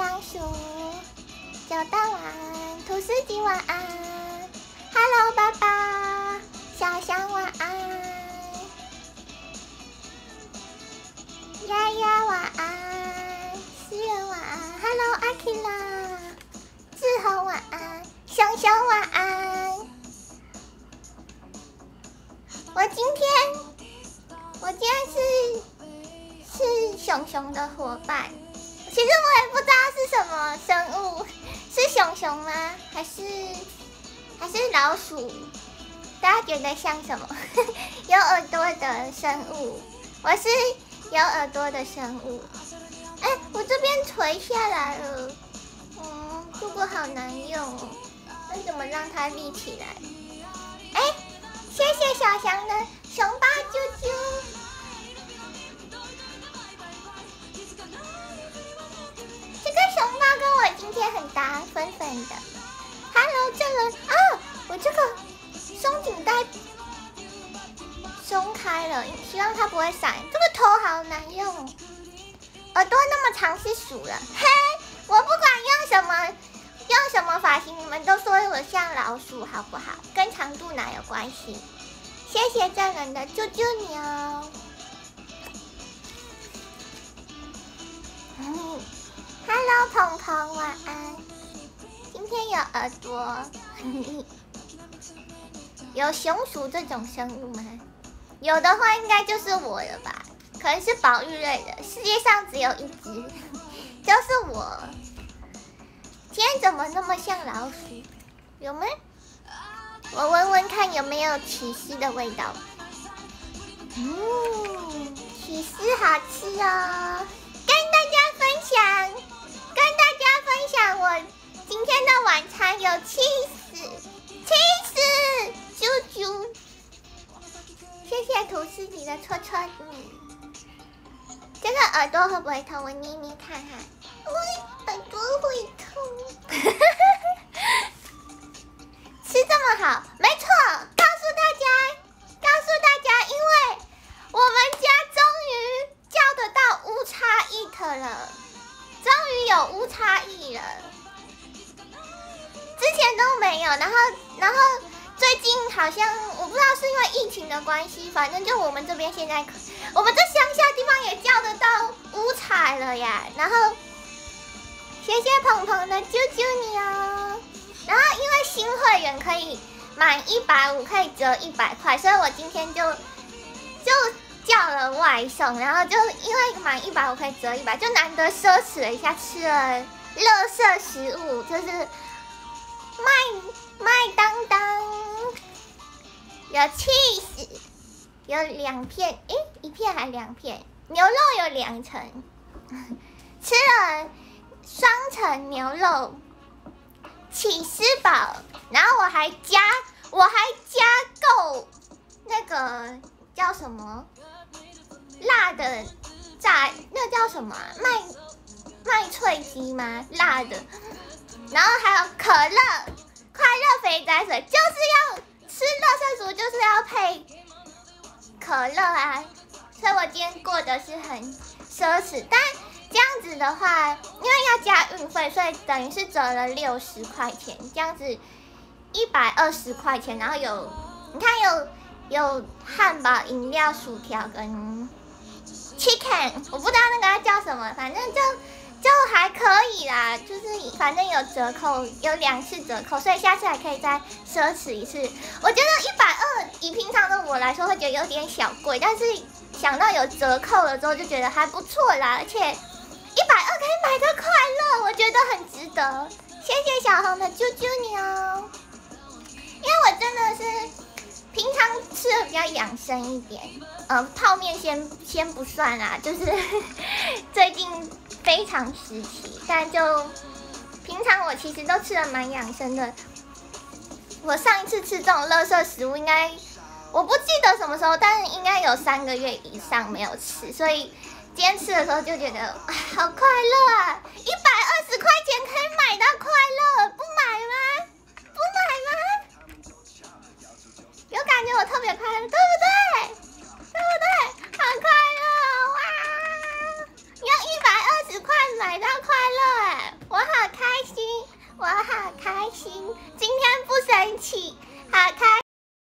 老鼠，小蛋晚安，吐司机晚安 ，Hello 爸爸，小翔晚安，丫丫晚安，思源晚安 ，Hello 阿 K 啦，志恒晚安，熊熊晚安。我今天是熊熊的伙伴。其实我也不知道是什么生物，是熊熊吗？还是老鼠？大家觉得像什么？有耳朵的生物，我是有耳朵的生物。哎，我这边垂下来了，这个好难用哦。那怎么让它立起来？哎，谢谢小翔的熊抱啾啾。这个熊猫跟我今天很搭，粉粉的。Hello， 这人啊，我这个松紧带松开了，希望它不会闪。这个头好难用，耳朵那么长是数了。嘿，我不管用什么发型，你们都说我像老鼠，好不好？跟长度哪有关系？谢谢这人的啾啾你哦。Hello， 鹏鹏，晚安。今天有耳朵，有熊鼠这种生物吗？有的话，应该就是我了吧？可能是保育类的，世界上只有一只，就是我。今天怎么那么像老鼠？有吗？我闻闻看有没有起司的味道。起司好吃哦，跟大家分享我今天的晚餐有cheese，啾啾，谢谢吐司里的戳戳这个耳朵会不会痛？我捏捏看看，我耳朵会痛。吃这么好，没错，告诉大家，因为我们家终于叫得到乌叉 eat 了。终于有乌叉 eat 了，之前都没有。然后最近好像我不知道是因为疫情的关系，反正就我们这边现在，我们这乡下地方也叫得到乌叉了呀。然后谢谢鹏鹏的啾啾你哦。然后因为新会员可以满150可以折100块，所以我今天就叫了外送，然后就因为满150可以折100，就难得奢侈了一下，吃了垃圾食物，就是麦当当，有 cheese， 有2片，1片还2片，牛肉有2层，吃了双层牛肉起司堡，然后我还加购那个叫什么？辣的炸那叫什么麦脆鸡吗？辣的，然后还有可乐，快乐肥仔水，就是要吃垃圾食物，就是要配可乐啊！所以我今天过的是很奢侈，但这样子的话，因为要加运费，所以等于是折了60块钱，这样子120块钱，然后你看有汉堡、饮料、薯条跟chicken， 我不知道那个要叫什么，反正就还可以啦，就是反正有折扣，有2次折扣，所以下次还可以再奢侈一次。我觉得120以平常的我来说会觉得有点小贵，但是想到有折扣了之后就觉得还不错啦，而且120可以买个快乐，我觉得很值得。谢谢小红的啾啾你哦，因为我真的是平常吃的比较养生一点。泡面先不算啦，就是最近非常时期，但就平常我其实都吃的蛮养生的。我上一次吃这种垃圾食物，应该我不记得什么时候，但是应该有3个月以上没有吃，所以今天吃的时候就觉得好快乐啊！120块钱可以买到快乐，不买吗？不买吗？有感觉我特别快乐，对不对？对不对？好快乐哇！用120块买到快乐哎！ 我好开心，我好开心，今天不生气，好开。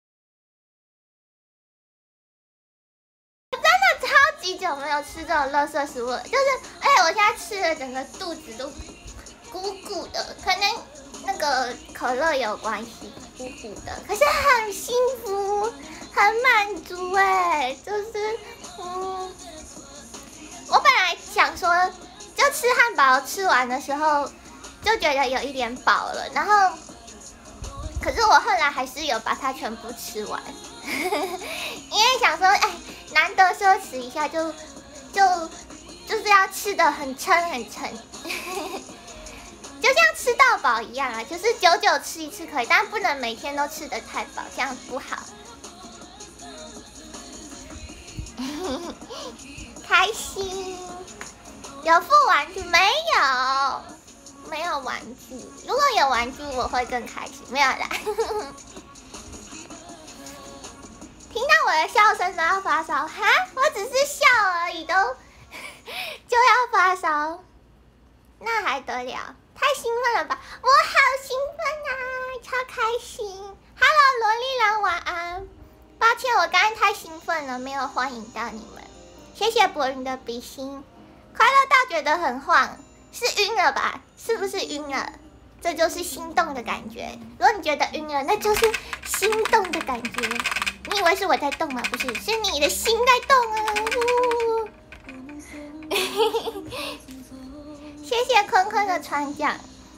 真的超级久没有吃这种垃圾食物了，就是，而且我现在吃的整个肚子都鼓鼓的，可能那个可乐有关系，鼓鼓的，可是很幸福，很满足哎，就是我本来想说，就吃汉堡吃完的时候就觉得有一点饱了，然后，可是我后来还是有把它全部吃完，因为想说，哎，难得奢侈一下就是要吃的很撑很撑。就像吃到饱一样啊，就是久久吃一次可以，但不能每天都吃得太饱，这样不好。开心，有附玩具没有？没有玩具。如果有玩具，我会更开心。没有啦。听到我的笑声都要发烧哈？我只是笑而已，就要发烧，那还得了？太兴奋了吧！我好兴奋啊，超开心 ！Hello， 萝莉人晚安。抱歉，我刚刚太兴奋了，没有欢迎到你们。谢谢博云的比心，快乐到觉得很晃，是晕了吧？是不是晕了？这就是心动的感觉。如果你觉得晕了，那就是心动的感觉。你以为是我在动吗？不是，是你的心在动啊！谢谢坤坤的传奖，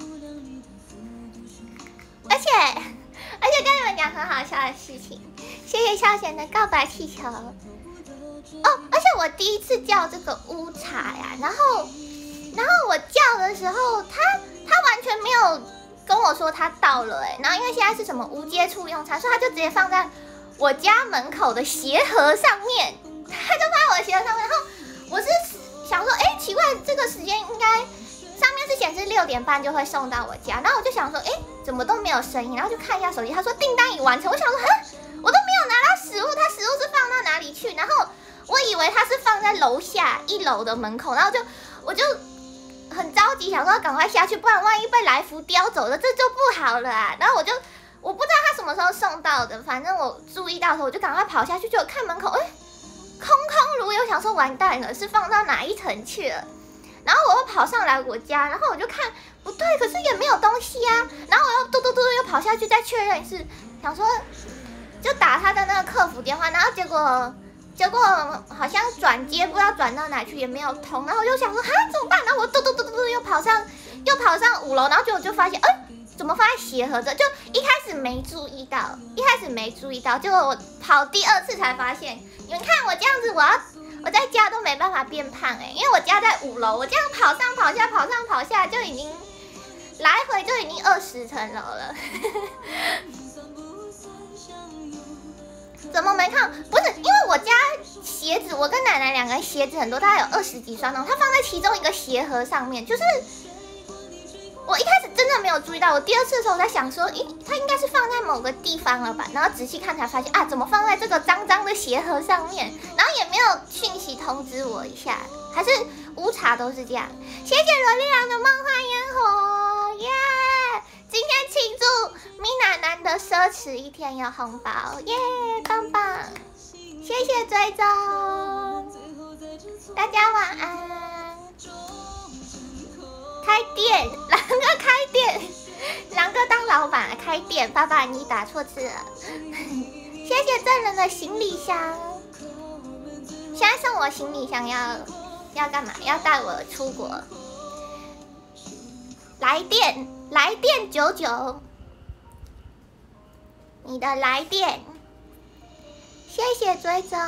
而且跟你们讲很好笑的事情，谢谢孝贤的告白气球。哦，而且我第一次叫这个乌茶呀，然后我叫的时候，他完全没有跟我说他到了然后因为现在是什么无接触用餐，所以他就直接放在我家门口的鞋盒上面，他就放在我的鞋盒上面，然后我是想说，哎，奇怪，这个时间应该上面是显示6点半就会送到我家，然后我就想说，哎，怎么都没有声音，然后就看一下手机，他说订单已完成，我想说，我都没有拿到食物，他食物是放到哪里去？然后我以为他是放在楼下1楼的门口，然后我就很着急，想说要赶快下去，不然万一被来福叼走了，这就不好了啊！然后我不知道他什么时候送到的，反正我注意到的时候，我就赶快跑下去，就看门口，哎，空空如也，我想说完蛋了，是放到哪一层去了？然后我又跑上来我家，然后我就看不对，可是也没有东西啊。然后我又嘟又跑下去再确认一次，想说就打他的那个客服电话，然后结果好像转接不知道转到哪去也没有通，然后我就想说哈怎么办？然后我嘟又跑上5楼，然后就发现怎么放在鞋盒这？就一开始没注意到，结果我跑第2次才发现。你们看我这样子，我在家都没办法变胖因为我家在5楼，我这样跑上跑下跑上跑下就已经来回就已经20层楼了。怎么没看？不是因为我家鞋子，我跟奶奶2个人鞋子很多，大概有20几双那种，它放在其中一个鞋盒上面，就是我一开始真的没有注意到，我第2次的时候我在想说，它应该是放在某个地方了吧？然后仔细看才发现怎么放在这个脏脏的鞋盒上面？然后也没有讯息通知我一下，还是乌茶都是这样。谢谢萝莉郎的梦幻烟火，耶！今天庆祝米娜难得奢侈一天有红包，耶，棒棒！谢谢追踪，大家晚安。开店，狼哥开店，狼哥当老板开店，爸爸你打错字了。谢谢证人的行李箱，现在送我行李箱要干嘛？要带我出国？来电99，你的来电，谢谢追踪。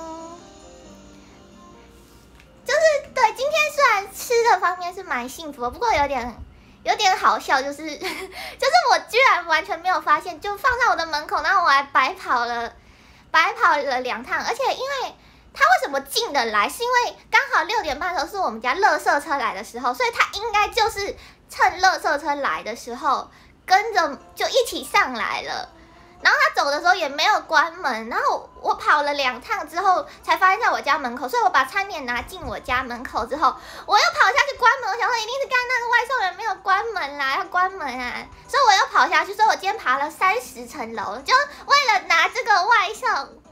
就是对，今天虽然吃的方面是蛮幸福的，不过有点好笑，就是我居然完全没有发现，就放在我的门口，然后我还白跑了2趟，而且因为他为什么进得来，是因为刚好6点半的时候是我们家垃圾车来的时候，所以他应该就是趁垃圾车来的时候跟着就一起上来了。然后他走的时候也没有关门，然后我跑了2趟之后才发现在我家门口，所以我把餐点拿进我家门口之后，我又跑下去关门，我想说一定是刚刚那个外送员没有关门啦，要关门啊，所以我又跑下去，所以我今天爬了30层楼，就为了拿这个外送，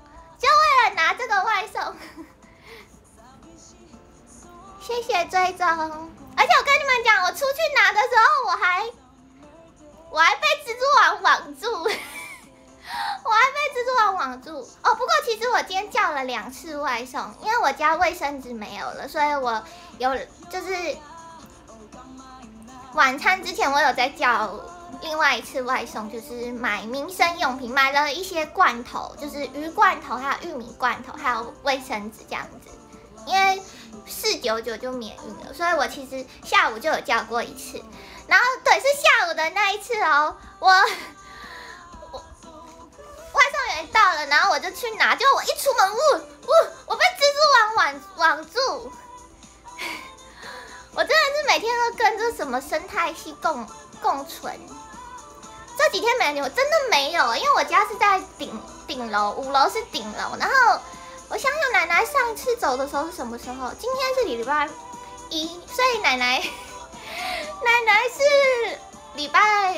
谢谢追踪，而且我跟你们讲，我出去拿的时候我还被蜘蛛网网住。哦，不过其实我今天叫了2次外送，因为我家卫生纸没有了，所以我有就是晚餐之前我有在叫另外一次外送，就是买民生用品，买了一些罐头，就是鱼罐头，还有玉米罐头，还有卫生纸这样子，因为499就免运了，所以我其实下午就有叫过一次，然后对，是下午的那一次哦，外送员到了，然后我就去拿，就我一出门，我被蜘蛛网住，我真的是每天都跟这什么生态系共存。这几天我真的没有，因为我家是在顶楼，5楼是顶楼，然后我想想奶奶上一次走的时候是什么时候？今天是礼拜1，所以奶奶是礼拜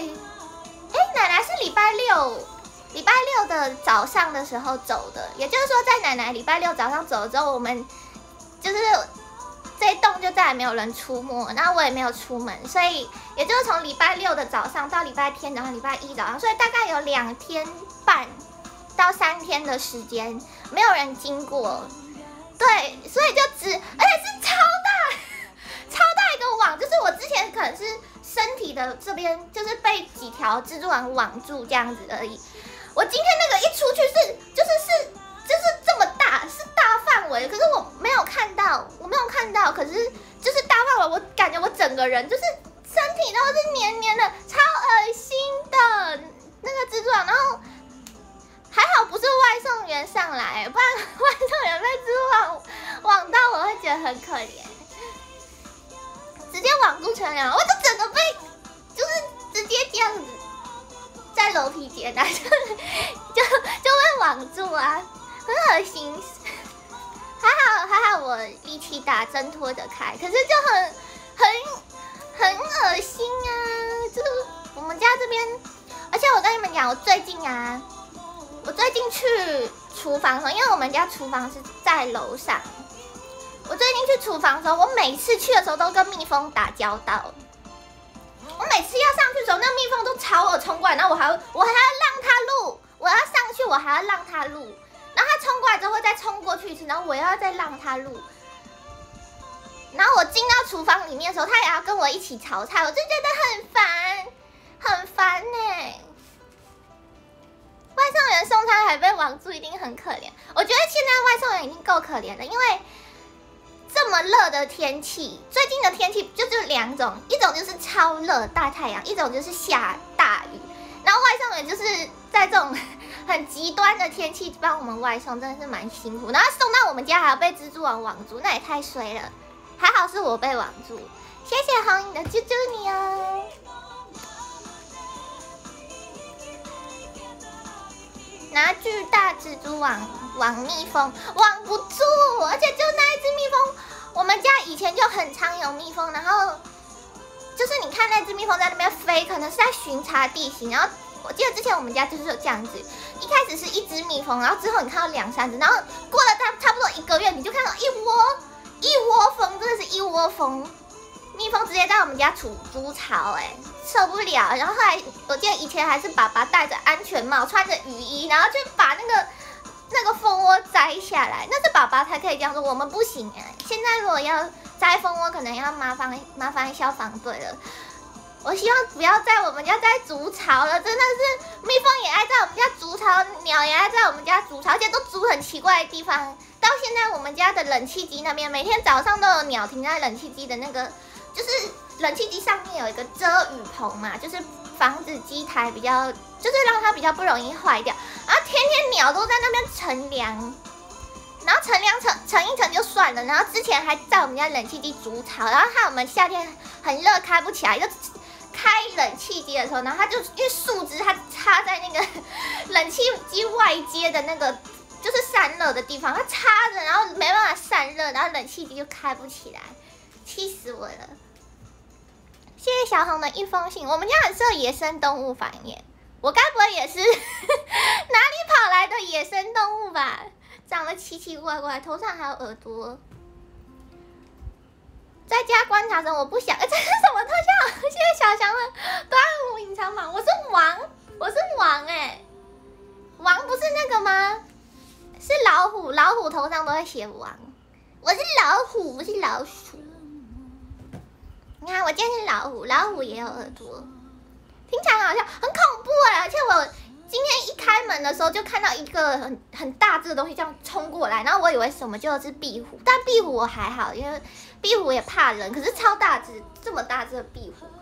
6的早上的时候走的，也就是说，在奶奶礼拜6早上走了之后，我们就是这一栋就再也没有人出没，然后我也没有出门，所以也就是从礼拜6的早上到礼拜天，然后礼拜1早上，所以大概有2天半到3天的时间没有人经过，对，所以就而且是超大一个网，就是我之前可能是身体的这边就是被几条蜘蛛网网住这样子而已。我今天那个一出去就是这么大，是大范围，可是我没有看到，可是就是大范围，我感觉我整个人就是身体都是黏黏的，超恶心的那个蜘蛛网，然后还好不是外送员上来，不然外送员被蜘蛛网到，我会觉得很可怜，直接网住全了，我就整个被就是直接这样子。在楼梯间啊，就被网住啊，很恶心。还好我力气大，挣脱得开，可是就很恶心啊！就是我们家这边，而且我跟你们讲，我最近去厨房的时候，因为我们家厨房是在楼上，我最近去厨房的时候，我每次去的时候都跟蜜蜂打交道。我每次要上去的时候，那蜜蜂都朝我冲过来，然后我还要让它路，我要上去，我还要让它路，然后它冲过来之后会再冲过去一次，然后我又要再让它路，然后我进到厨房里面的时候，它也要跟我一起炒菜，我就觉得很烦呢。外送员送餐还被网住，一定很可怜。我觉得现在外送员已经够可怜了，因为这么热的天气，最近的天气就2种，一种就是超热大太阳，一种就是下大雨。然后外送员就是在这种很极端的天气帮我们外送，真的是蛮辛苦。然后送到我们家还要被蜘蛛网网住，那也太衰了。还好是我被网住，谢谢红影的啾啾你哦。拿巨大蜘蛛网蜜蜂网不住，而且就那一只蜜蜂，我们家以前就很常有蜜蜂，然后就是你看那只蜜蜂在那边飞，可能是在巡查地形。然后我记得之前我们家就是有这样子，一开始是1只蜜蜂，然后之后你看到2、3只，然后过了差不多1个月，你就看到一窝蜂，真的是一窝蜂。蜜蜂直接在我们家筑巢，受不了。然后后来我记得以前还是爸爸戴着安全帽，穿着雨衣，然后去把那个蜂窝摘下来。那是爸爸才可以这样做，我们不行现在如果要摘蜂窝，可能要麻烦消防队了。我希望不要在我们家再筑巢了，真的是蜜蜂也爱在我们家筑巢，鸟也爱在我们家筑巢，而且都筑很奇怪的地方。到现在我们家的冷气机那边，每天早上都有鸟停在冷气机的那个。就是冷气机上面有一个遮雨棚嘛，就是防止机台比较，就是让它比较不容易坏掉。然后天天鸟都在那边乘凉，然后乘凉乘一乘就算了，然后之前还在我们家冷气机筑巢，然后害我们夏天很热开不起来，就开冷气机的时候，然后它就因为树枝它插在那个冷气机外接的那个就是散热的地方，它插着，然后没办法散热，然后冷气机就开不起来。 气死我了！谢谢小红的一封信。我们家很适合野生动物繁衍，我该不会也是哪里跑来的野生动物吧？长得奇奇怪怪，头上还有耳朵。在家观察中，我不想。这是什么特效？谢谢小翔的端午隐藏版。我是王，我是王王不是那个吗？是老虎，老虎头上都会写王。我是老虎，不是老鼠。你看，我今天是老虎，老虎也有耳朵，听起来很好笑，很恐怖而且我今天一开门的时候就看到一个很大只的东西这样冲过来，然后我以为什么就是壁虎，但壁虎我还好，因为壁虎也怕人，可是超大只，这么大只的壁虎。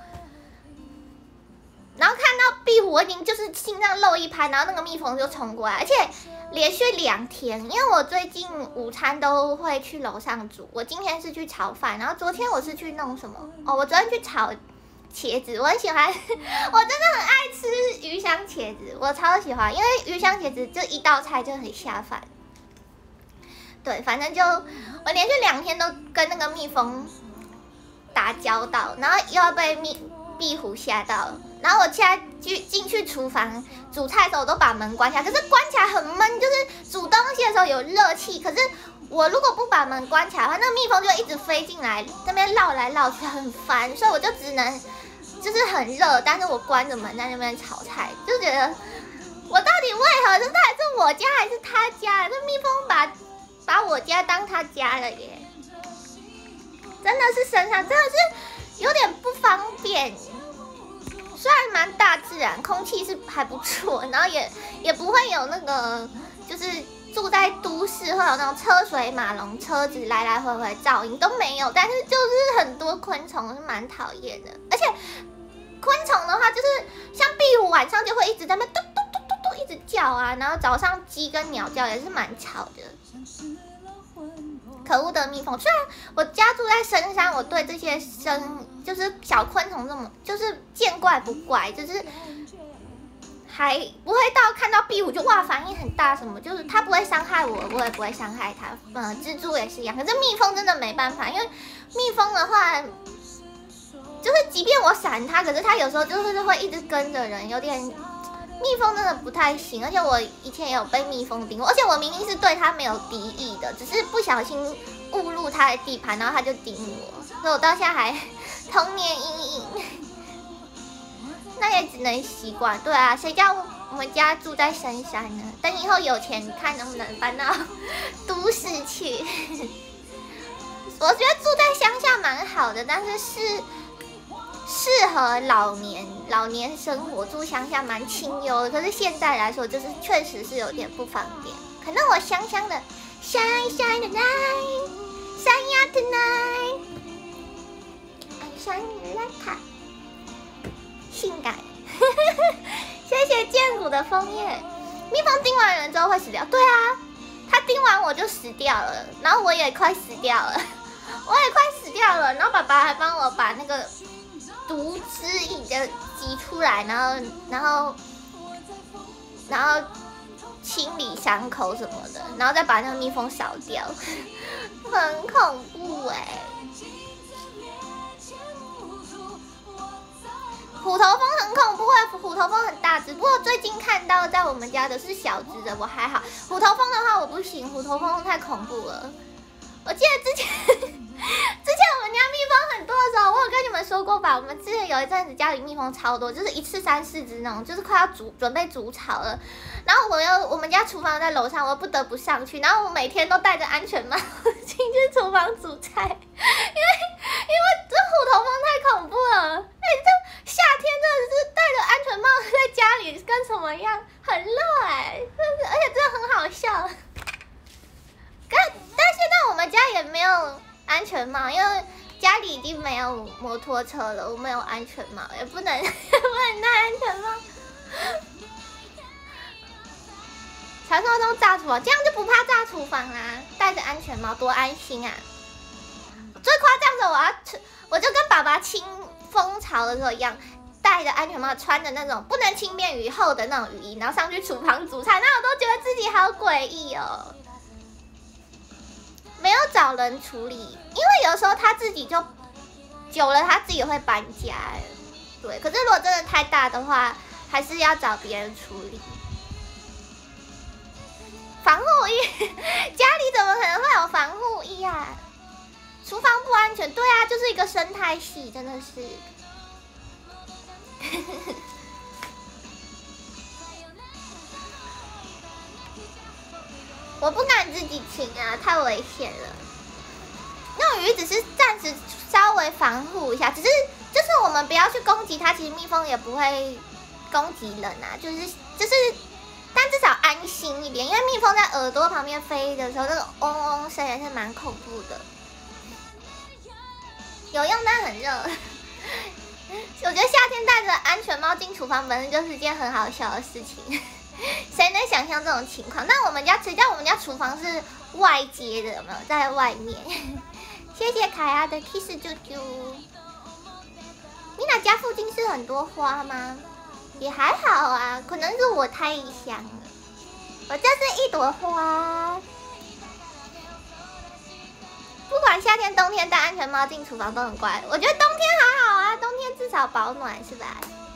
然后看到壁虎，我已经就是心脏漏一拍，然后那个蜜蜂就冲过来，而且连续2天，因为我最近午餐都会去楼上煮，我今天是去炒饭，然后昨天我是去弄什么？哦，我昨天去炒茄子，我很喜欢，我真的很爱吃鱼香茄子，我超喜欢，因为鱼香茄子这一道菜就很下饭。对，反正就我连续2天都跟那个蜜蜂打交道，然后又要被壁虎吓到，然后我现在进去厨房煮菜的时候，我都把门关起来，可是关起来很闷，就是煮东西的时候有热气，可是我如果不把门关起来的话，那个蜜蜂就一直飞进来，那边绕来绕去，很烦，所以我就只能就是很热，但是我关着门在那边炒菜，就觉得我到底为何这到底是我家还是他家？这蜜蜂把我家当他家了耶，真的是身上真的是有点不方便。虽然蛮大自然，空气是还不错，然后也不会有那个，就是住在都市会有那种车水马龙、车子来来回回噪音都没有，但是就是很多昆虫是蛮讨厌的，而且昆虫的话就是像壁虎晚上就会一直在那嘟嘟嘟嘟嘟一直叫啊，然后早上鸡跟鸟叫也是蛮吵的。可恶的蜜蜂！虽然我家住在深山，我对这些就是小昆虫这么就是见怪不怪，就是还不会到看到壁虎就哇反应很大什么，就是它不会伤害我，我也不会伤害它。蜘蛛也是一样，可是蜜蜂真的没办法，因为蜜蜂的话，就是即便我闪它，可是它有时候就是会一直跟着人，有点。蜜蜂真的不太行，而且我以前也有被蜜蜂叮过，而且我明明是对它没有敌意的，只是不小心误入它的地盘，然后它就叮我，所以我到现在还童年阴影。那也只能习惯，对啊，谁叫我们家住在深山呢？等以后有钱，看能不能搬到都市去。我觉得住在乡下蛮好的，但是适合老年生活，住乡下蛮清幽的。可是现在来说，就是确实是有点不方便。可能我香香的 shine shine tonight shine tonight shine like 性感。谢谢剑骨的枫叶。蜜蜂叮完人之后会死掉？对啊，它叮完我就死掉了，然后我也快死掉了，然后爸爸还帮我把那个毒汁液的挤出来，然后清理伤口什么的，然后再把那个蜜蜂扫掉，很恐怖哎。虎头蜂很恐怖哎，虎头蜂很大只，不过最近看到在我们家的是小只的，我还好。虎头蜂的话我不行，虎头蜂太恐怖了。我记得之前我们家蜜蜂很多的时候，我有跟你们说过吧？我们之前有一阵子家里蜜蜂超多，就是一次3、4只那种，就是快要准备筑巢了。然后我们家厨房在楼上，我不得不上去，然后我每天都戴着安全帽进去厨房煮菜，因为这虎头蜂太恐怖了。这夏天真的是戴着安全帽在家里跟什么样，很热而且真的很好笑。但现在我们家也没有安全帽，因为家里已经没有摩托车了，我没有安全帽，也不能戴安全帽。传说中炸厨房，这样就不怕炸厨房啦，戴着安全帽多安心啊！最夸张的，我就跟爸爸清蜂巢的时候一样，戴着安全帽，穿着那种不能轻便雨后的那种雨衣，然后上去厨房煮菜，那我都觉得自己好诡异哦。没有找人处理，因为有时候他自己就久了它自己会搬家。对，可是如果真的太大的话，还是要找别人处理。防护衣，家里怎么可能会有防护衣啊？厨房不安全，对啊，就是一个生态系，真的是。我不敢自己清啊，太危险了。那种鱼只是暂时稍微防护一下，只是就是我们不要去攻击它，其实蜜蜂也不会攻击人啊，就是，但至少安心一点，因为蜜蜂在耳朵旁边飞的时候，那个嗡嗡声也是蛮恐怖的。有用但很热。我觉得夏天戴着安全帽进厨房本身就是件很好笑的事情。谁能想象这种情况？那我们家厨房是外接的，有没有在外面？谢谢凯亚的 kiss 啾啾。你那家附近是很多花吗？也还好啊，可能是我太香了。我就是一朵花。不管夏天冬天戴安全帽进厨房都很乖。我觉得冬天还好啊，冬天至少保暖是吧？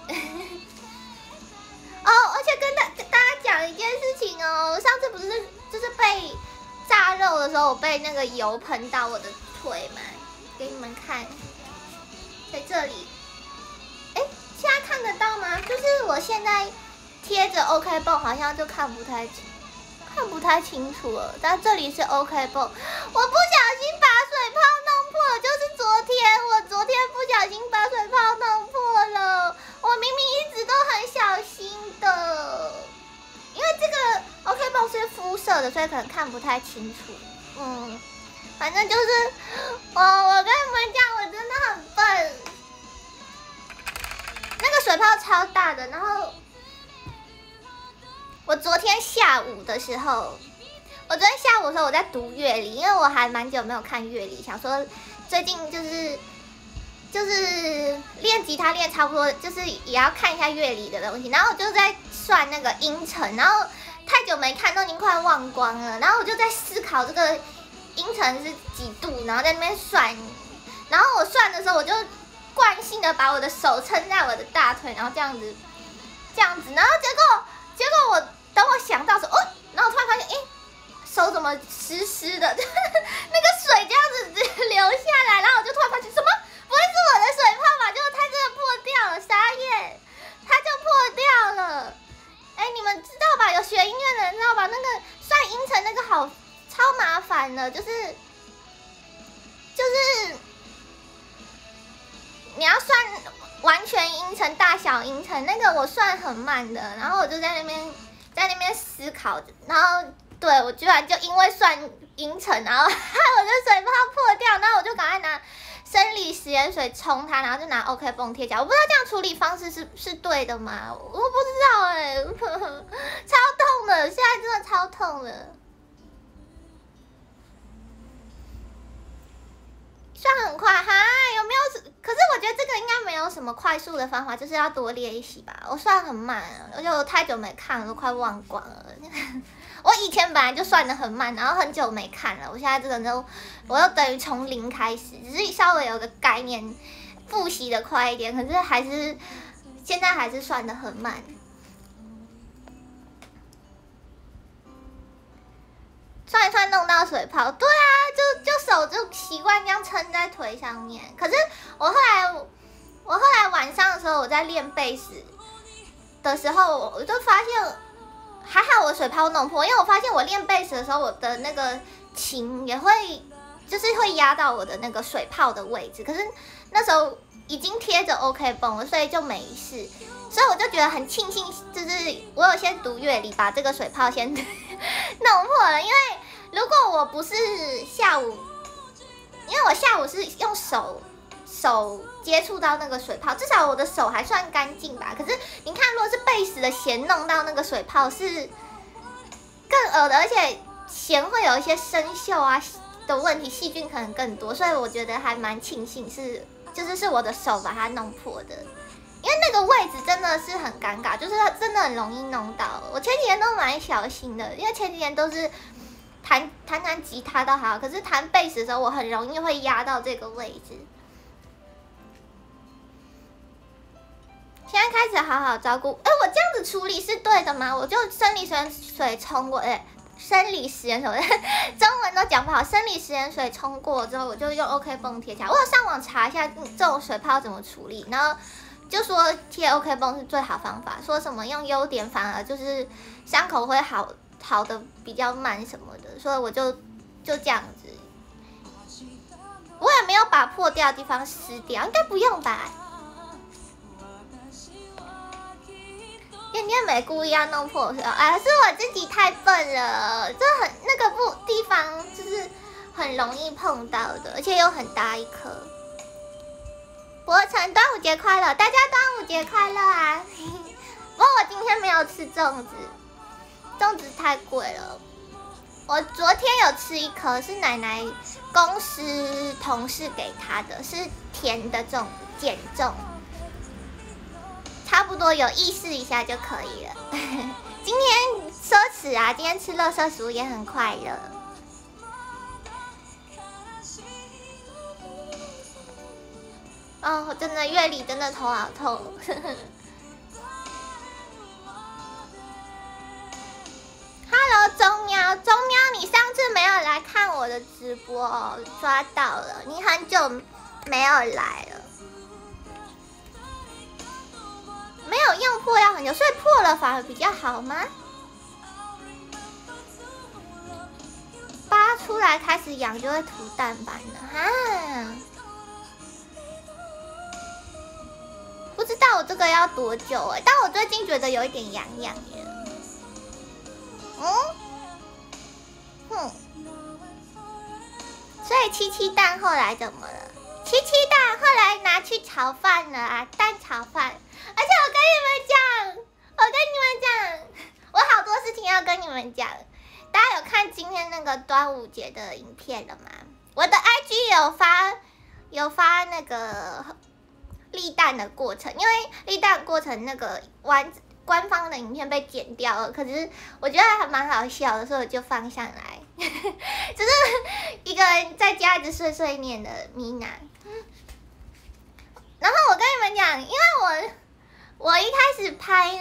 哦，而且跟大家讲一件事情哦，我上次不是就是被炸肉的时候，我被那个油喷到我的腿嘛，给你们看，在这里。哎，现在看得到吗？就是我现在贴着 OK 绷，好像就看不太清楚了。但这里是 OK 绷，我不小心把水泡弄破了，就是我昨天不小心把水泡弄破了。我明明一直都很小心的，因为这个 OK 绷是肤色的，所以可能看不太清楚。反正就是我跟你们讲，我真的很笨。那个水泡超大的，然后我昨天下午的时候我在读乐理，因为我还蛮久没有看乐理，想说最近就是练吉他练差不多，就是也要看一下乐理的东西，然后我就在算那个音程，然后太久没看，都已经快忘光了，然后我就在思考这个音程是几度，然后在那边算，然后我算的时候，我就惯性的把我的手撑在我的大腿，然后这样子，然后结果等我想到说，然后我突然发现，手怎么湿的，那个水这样子流下来，然后我就突然发现什么？不会是我的水泡吧？结果它真的破掉了，傻眼，它就破掉了。你们知道吧？有学音乐的人知道吧？那个算音程那个超麻烦的，就是你要算完全音程、大小音程，那个我算很慢的。然后我就在那边思考，然后对我居然就因为算音程，然后害我的水泡破掉，然后我就赶快拿生理食盐水冲它，然后就拿 OK 绷贴起来。我不知道这样处理方式是对的吗？我不知道超痛的，现在真的超痛的。算很快哈，有没有？可是我觉得这个应该没有什么快速的方法，就是要多练习吧。我算很慢，而且我太久没看了，都快忘光了。我以前本来就算得很慢，然后很久没看了，我现在这个我又等于从零开始，只是稍微有个概念，复习的快一点，可是现在还是算得很慢。算一算弄到水泡，对啊，就手就习惯这样撑在腿上面。可是我后来晚上的时候，我在练贝斯的时候，我就发现还好我水泡弄破，因为我发现我练贝斯的时候，我的那个琴也会就是会压到我的那个水泡的位置。可是那时候已经贴着 OK 绷了，所以就没事。所以我就觉得很庆幸，就是我有先读乐理，把这个水泡先弄破了。因为如果我不是下午，因为我下午是用手接触到那个水泡，至少我的手还算干净吧。可是你看，如果是贝斯的弦弄到那个水泡，是更恶的，而且弦会有一些生锈啊的问题，细菌可能更多。所以我觉得还蛮庆幸是我的手把它弄破的。因为那个位置真的是很尴尬，就是真的很容易弄到。我前几天都蛮小心的，因为前几天都是弹吉他倒还好，可是弹贝斯的时候我很容易会压到这个位置。 在开始好好照顾。我这样子处理是对的吗？我就生理食盐水冲过，生理食盐水，中文都讲不好。生理食盐水冲过之后，我就用 OK 绷贴起来。我有上网查一下这种水泡怎么处理，然后就说贴 OK 绷是最好方法，说什么用优点反而就是伤口会好的比较慢什么的，所以我就这样子。我也没有把破掉的地方撕掉，应该不用吧？燕燕没故意要弄破是我自己太笨了，这那个地方就是很容易碰到的，而且又很大一颗。博成，端午节快乐！大家端午节快乐啊！不过我今天没有吃粽子，粽子太贵了。我昨天有吃一颗，是奶奶公司同事给她的，是甜的粽子，减重，差不多有意识一下就可以了。今天奢侈啊，今天吃垃圾食物也很快乐。哦，真的月里真的头好痛。Hello， 钟喵，你上次没有来看我的直播哦，抓到了，你很久没有来了，没有用破要很久，所以破了反而比较好吗？扒出来开始痒就会涂淡斑了哈。不知道我这个要多久但我最近觉得有一点痒痒耶。所以七七蛋后来怎么了？七七蛋后来拿去炒饭了啊，蛋炒饭。而且我跟你们讲，我好多事情要跟你们讲。大家有看今天那个端午节的影片了吗？我的 IG 有发那个立蛋的过程，因为立蛋过程那个官方的影片被剪掉了，可是我觉得还蛮好笑的，所以我就放上来，就是一个人在家一直碎碎念的米娜。然后我跟你们讲，因为我一开始拍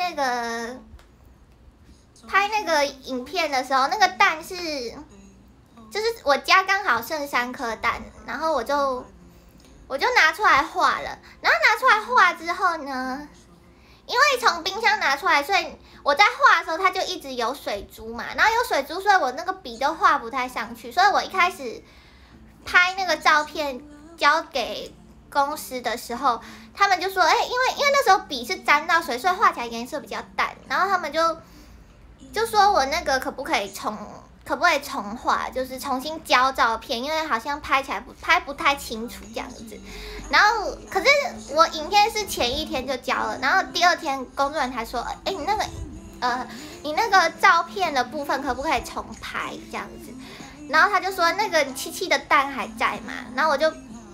那个影片的时候，那个蛋就是我家刚好剩3颗蛋，然后我就拿出来画了，然后拿出来画之后呢，因为从冰箱拿出来，所以我在画的时候它就一直有水珠嘛，然后有水珠，所以我那个笔都画不太上去，所以我一开始拍那个照片交给公司的时候，他们就说，因为那时候笔是沾到水，所以画起来颜色比较淡，然后他们就说我那个可不可以重画，就是重新交照片，因为好像拍不太清楚这样子。然后可是我影片是前一天就交了，然后第二天工作人员才说，你那个照片的部分可不可以重拍这样子？然后他就说那个七七的蛋还在嘛，然后我就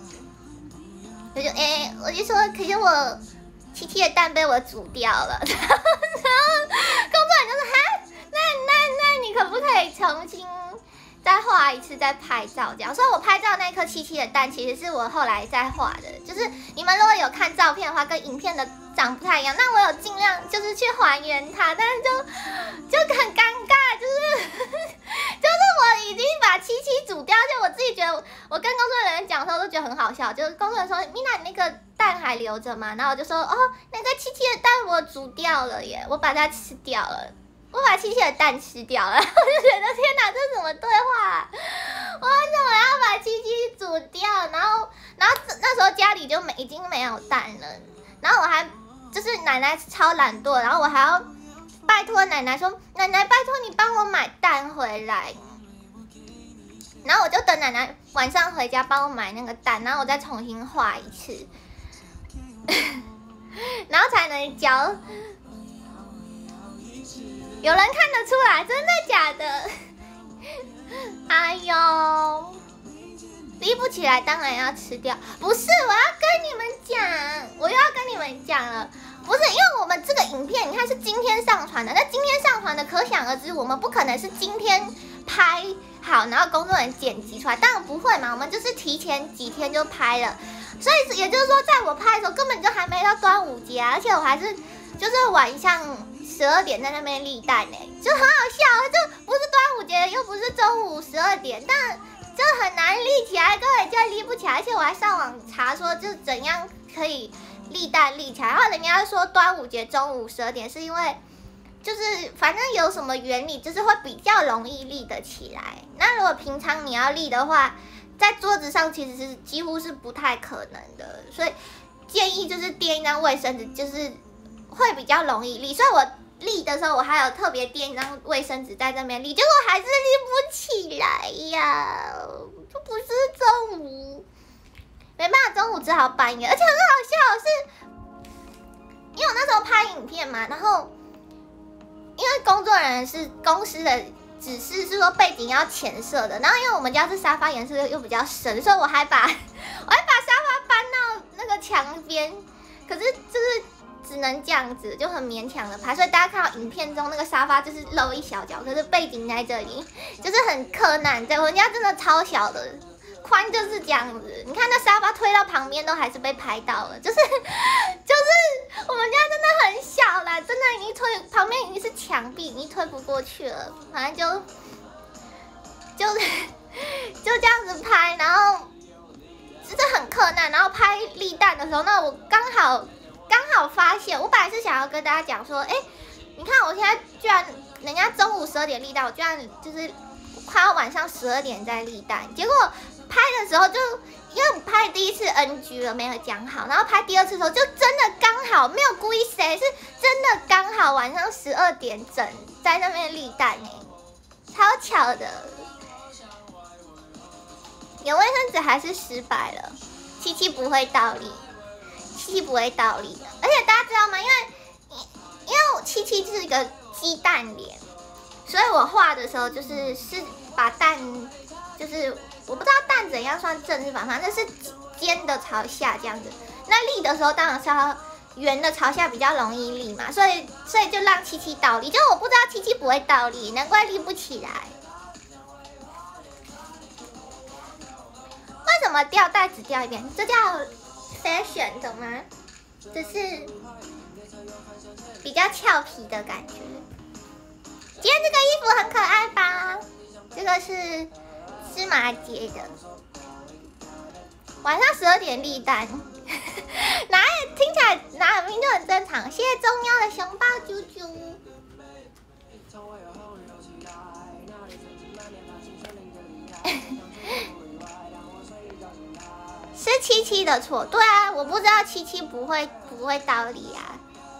说，可是我七七的蛋被我煮掉了，然后工作人员就说，哈，那你可不可以重新再画一次再拍照这样？所以我拍照那颗七七的蛋其实是我后来再画的，就是你们如果有看照片的话，跟影片的长不太一样，那我有尽量就是去还原它，但是就很尴尬，就是我已经把七七煮掉，而且我自己觉得我跟工作人员讲的时候都觉得很好笑，就是工作人员说，Mina你那个蛋还留着吗？然后我就说，哦，那个七七的蛋我煮掉了耶，我把它吃掉了。我把七七的蛋吃掉了，我就觉得天哪，这是什么对话啊？我为什么要把七七煮掉？然后那时候家里就已经没有蛋了，然后我还就是奶奶超懒惰，然后我还要拜托奶奶说，奶奶拜托你帮我买蛋回来。然后我就等奶奶晚上回家帮我买那个蛋，然后我再重新画一次，然后才能交。有人看得出来，真的假的？哎呦，立不起来当然要吃掉。不是，我要跟你们讲，我又要跟你们讲了。不是，因为我们这个影片，你看是今天上传的，那今天上传的可想而知，我们不可能是今天拍好，然后工作人员剪辑出来，当然不会嘛，我们就是提前几天就拍了。所以也就是说，在我拍的时候根本就还没没到端午节啊，而且我还是就是晚上12点在那边立蛋就很好笑，就不是端午节，又不是中午12点，但就很难立起来，根本就立不起来。而且我还上网查说，就怎样可以立蛋立起来，然后人家说端午节中午12点是因为就是反正有什么原理，就是会比较容易立得起来。那如果平常你要立的话，在桌子上其实是几乎是不太可能的，所以建议就是垫一张卫生纸，就是会比较容易立。所以我立的时候，我还有特别垫一张卫生纸在这边立，结果还是立不起来呀，就不是中午，没办法，中午只好半夜。而且很好笑的是，因为我那时候拍影片嘛，然后因为工作人员是公司的指示是说背景要浅色的，然后因为我们家是沙发颜色又比较深，所以我还把沙发搬到那个墙边，可是就是只能这样子，就很勉强的拍，所以大家看到影片中那个沙发就是露一小角，可是背景在这里，就是很困难。对，我们家真的超小的，宽就是这样子。你看那沙发推到旁边都还是被拍到了，就是我们家真的很小啦，真的已经推旁边已经是墙壁，已经推不过去了。反正就这样子拍，然后就是很困难。然后拍立蛋的时候，那我刚好发现，我本来是想要跟大家讲说，你看我现在居然人家中午12点立蛋，我居然就是快要晚上12点在立蛋，结果拍的时候就因为我拍第一次 NG 了，没有讲好，然后拍第二次的时候就真的刚好，没有故意塞，是真的刚好晚上12点整在那边立蛋超巧的。有卫生纸还是失败了，七七不会倒立，七七不会倒立的。而且大家知道吗？因为七七是一个鸡蛋脸，所以我画的时候是把蛋，就是我不知道蛋怎样算正是反，反正是尖的朝下这样子。那立的时候当然是要圆的朝下比较容易立嘛，所以就让七七倒立。就我不知道七七不会倒立，难怪立不起来。为什么吊带只吊一边？这叫 fashion 懂吗？这是比较俏皮的感觉。今天这个衣服很可爱吧？这个是芝麻街的，晚上12点立蛋，听起来哪明就很正常。谢谢中央的熊抱啾啾。是七七的错，对啊，我不知道七七不会倒立啊。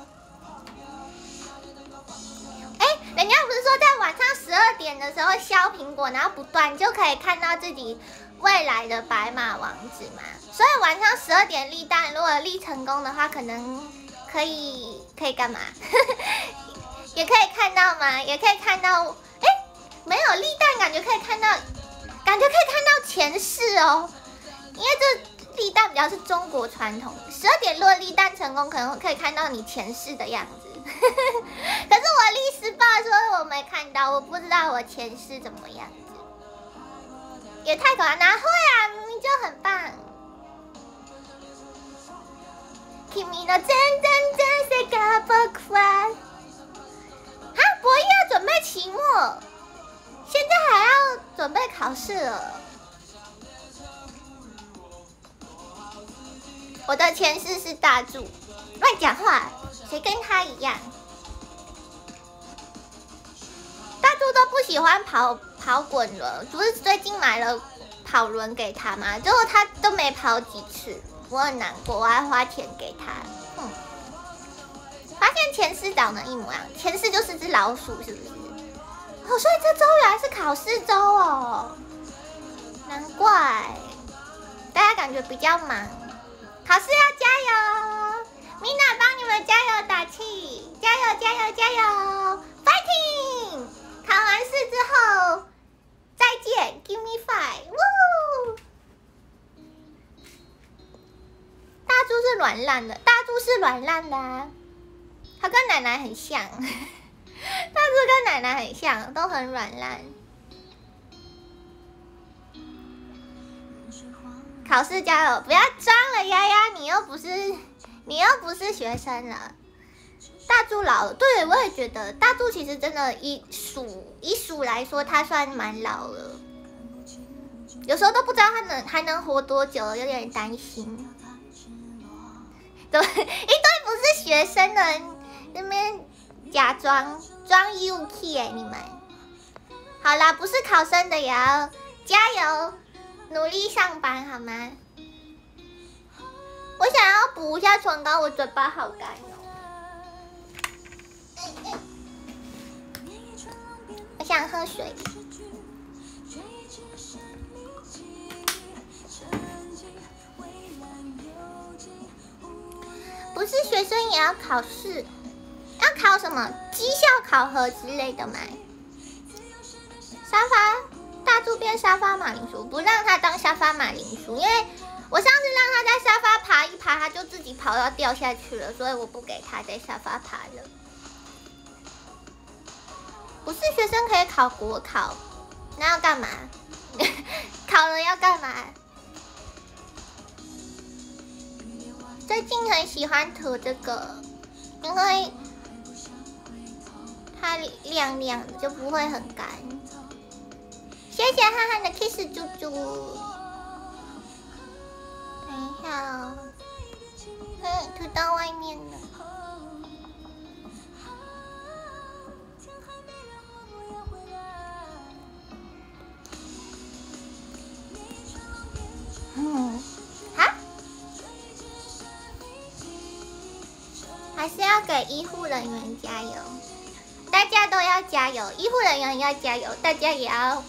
人家不是说在晚上12点的时候削苹果，然后不断就可以看到自己未来的白马王子嘛？所以晚上12点立蛋，如果立成功的话，可能可以干嘛？也可以看到吗？也可以看到，没有立蛋，感觉可以看到前世哦。因为这立蛋比较是中国传统，12点如果立蛋成功，可能可以看到你前世的样子。可是我立失败，所以我没看到，我不知道我前世怎么样子。也太可爱，哪会啊？明明就很棒。君の全然世界僕は博弈要准备期末，现在还要准备考试了。我的前世是大柱，乱讲话，谁跟他一样？大柱都不喜欢跑滚轮，不是最近买了跑轮给他吗？结果他都没跑几次，我很难过，我还花钱给他。发现前世长得一模一样，前世就是只老鼠，是不是？所以这周原来是考试周哦，难怪大家感觉比较忙。考试要加油 ，Mina 帮你们加油打气，加油加油加油 ，fighting！ 考完试之后再见 ，Give me five！ 呜！大猪是软烂的，大猪是软烂的啊，他跟奶奶很像，大猪跟奶奶很像，都很软烂。考试加油，不要装了，丫丫，你又不是你又不是学生了。大柱老了，对我也觉得大柱其实真的以数来说，他算蛮老了。有时候都不知道他还能活多久，有点担心。对，一堆不是学生的那边假装UK 哎，你们。好啦，不是考生的也要加油，努力上班好吗？我想要补一下唇膏，我嘴巴好干哦。我想喝水。不是学生也要考试，要考什么绩效考核之类的吗？沙发大柱变沙发马铃薯，不让他当沙发马铃薯，因为我上次让他在沙发爬一爬，他就自己跑到掉下去了，所以我不给他在沙发爬了。不是学生可以考国考，那要干嘛？考了要干嘛？最近很喜欢涂这个，因为它亮亮的，就不会很干。谢谢憨憨的 kiss 猪猪。等一下哦，涂到外面了。好，还是要给医护人员加油，大家都要加油，医护人员要加油，大家也要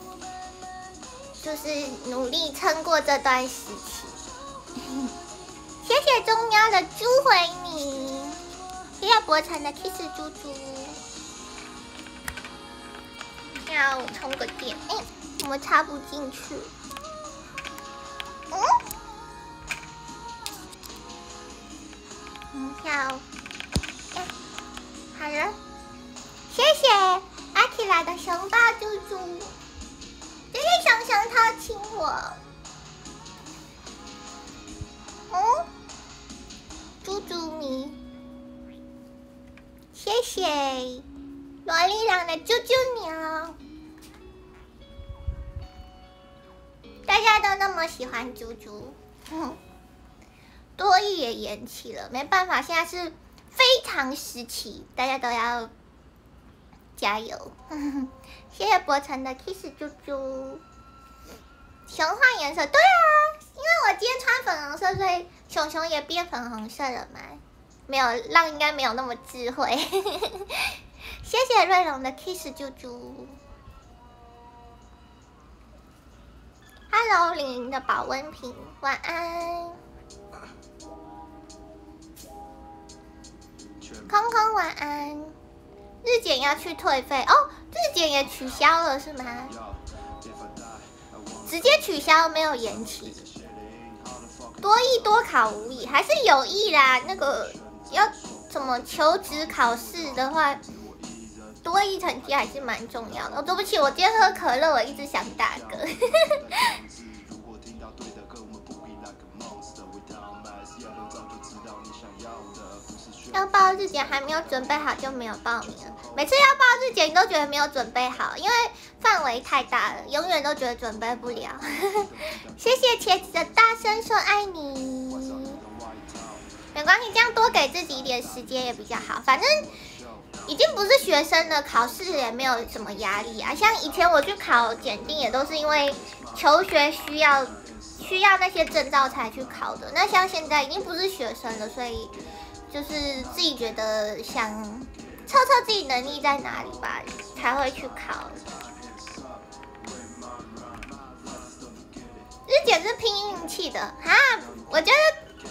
就是努力撑过这段时期。谢谢中喵的猪回你，谢谢博成的 kiss 猪猪。要充个电，我插不进去。跳，好了，谢谢阿奇拉的熊抱猪猪，谢谢熊熊偷亲我。猪猪咪，谢谢萝莉郎的猪猪鸟，大家都那么喜欢猪猪。多益也延期了，没办法，现在是非常时期，大家都要加油。谢谢博成的 kiss 猪猪。熊换颜色，对啊，因为我今天穿粉红色，所以熊熊也变粉红色了嘛。没有浪，应该没有那么智慧。谢谢瑞龙的 kiss 猪猪。Hello， 玲玲的保温瓶，晚安。空空晚安。日检要去退费哦，日检也取消了是吗？直接取消，没有延期。多益多考无益，还是有益啦。那个要怎么求职考试的话，多益成绩还是蛮重要的。哦，对不起，我今天喝可乐，我一直想打嗝。要报日检还没有准备好就没有报名了。每次要报日检都觉得没有准备好，因为范围太大了，永远都觉得准备不了。谢谢茄子的大声说爱你，没关系，这样多给自己一点时间也比较好。反正已经不是学生了，考试也没有什么压力啊。像以前我去考检定也都是因为求学需要那些证照才去考的。那像现在已经不是学生了，所以就是自己觉得想测测自己能力在哪里吧，才会去考。日检是拼运气的哈，我觉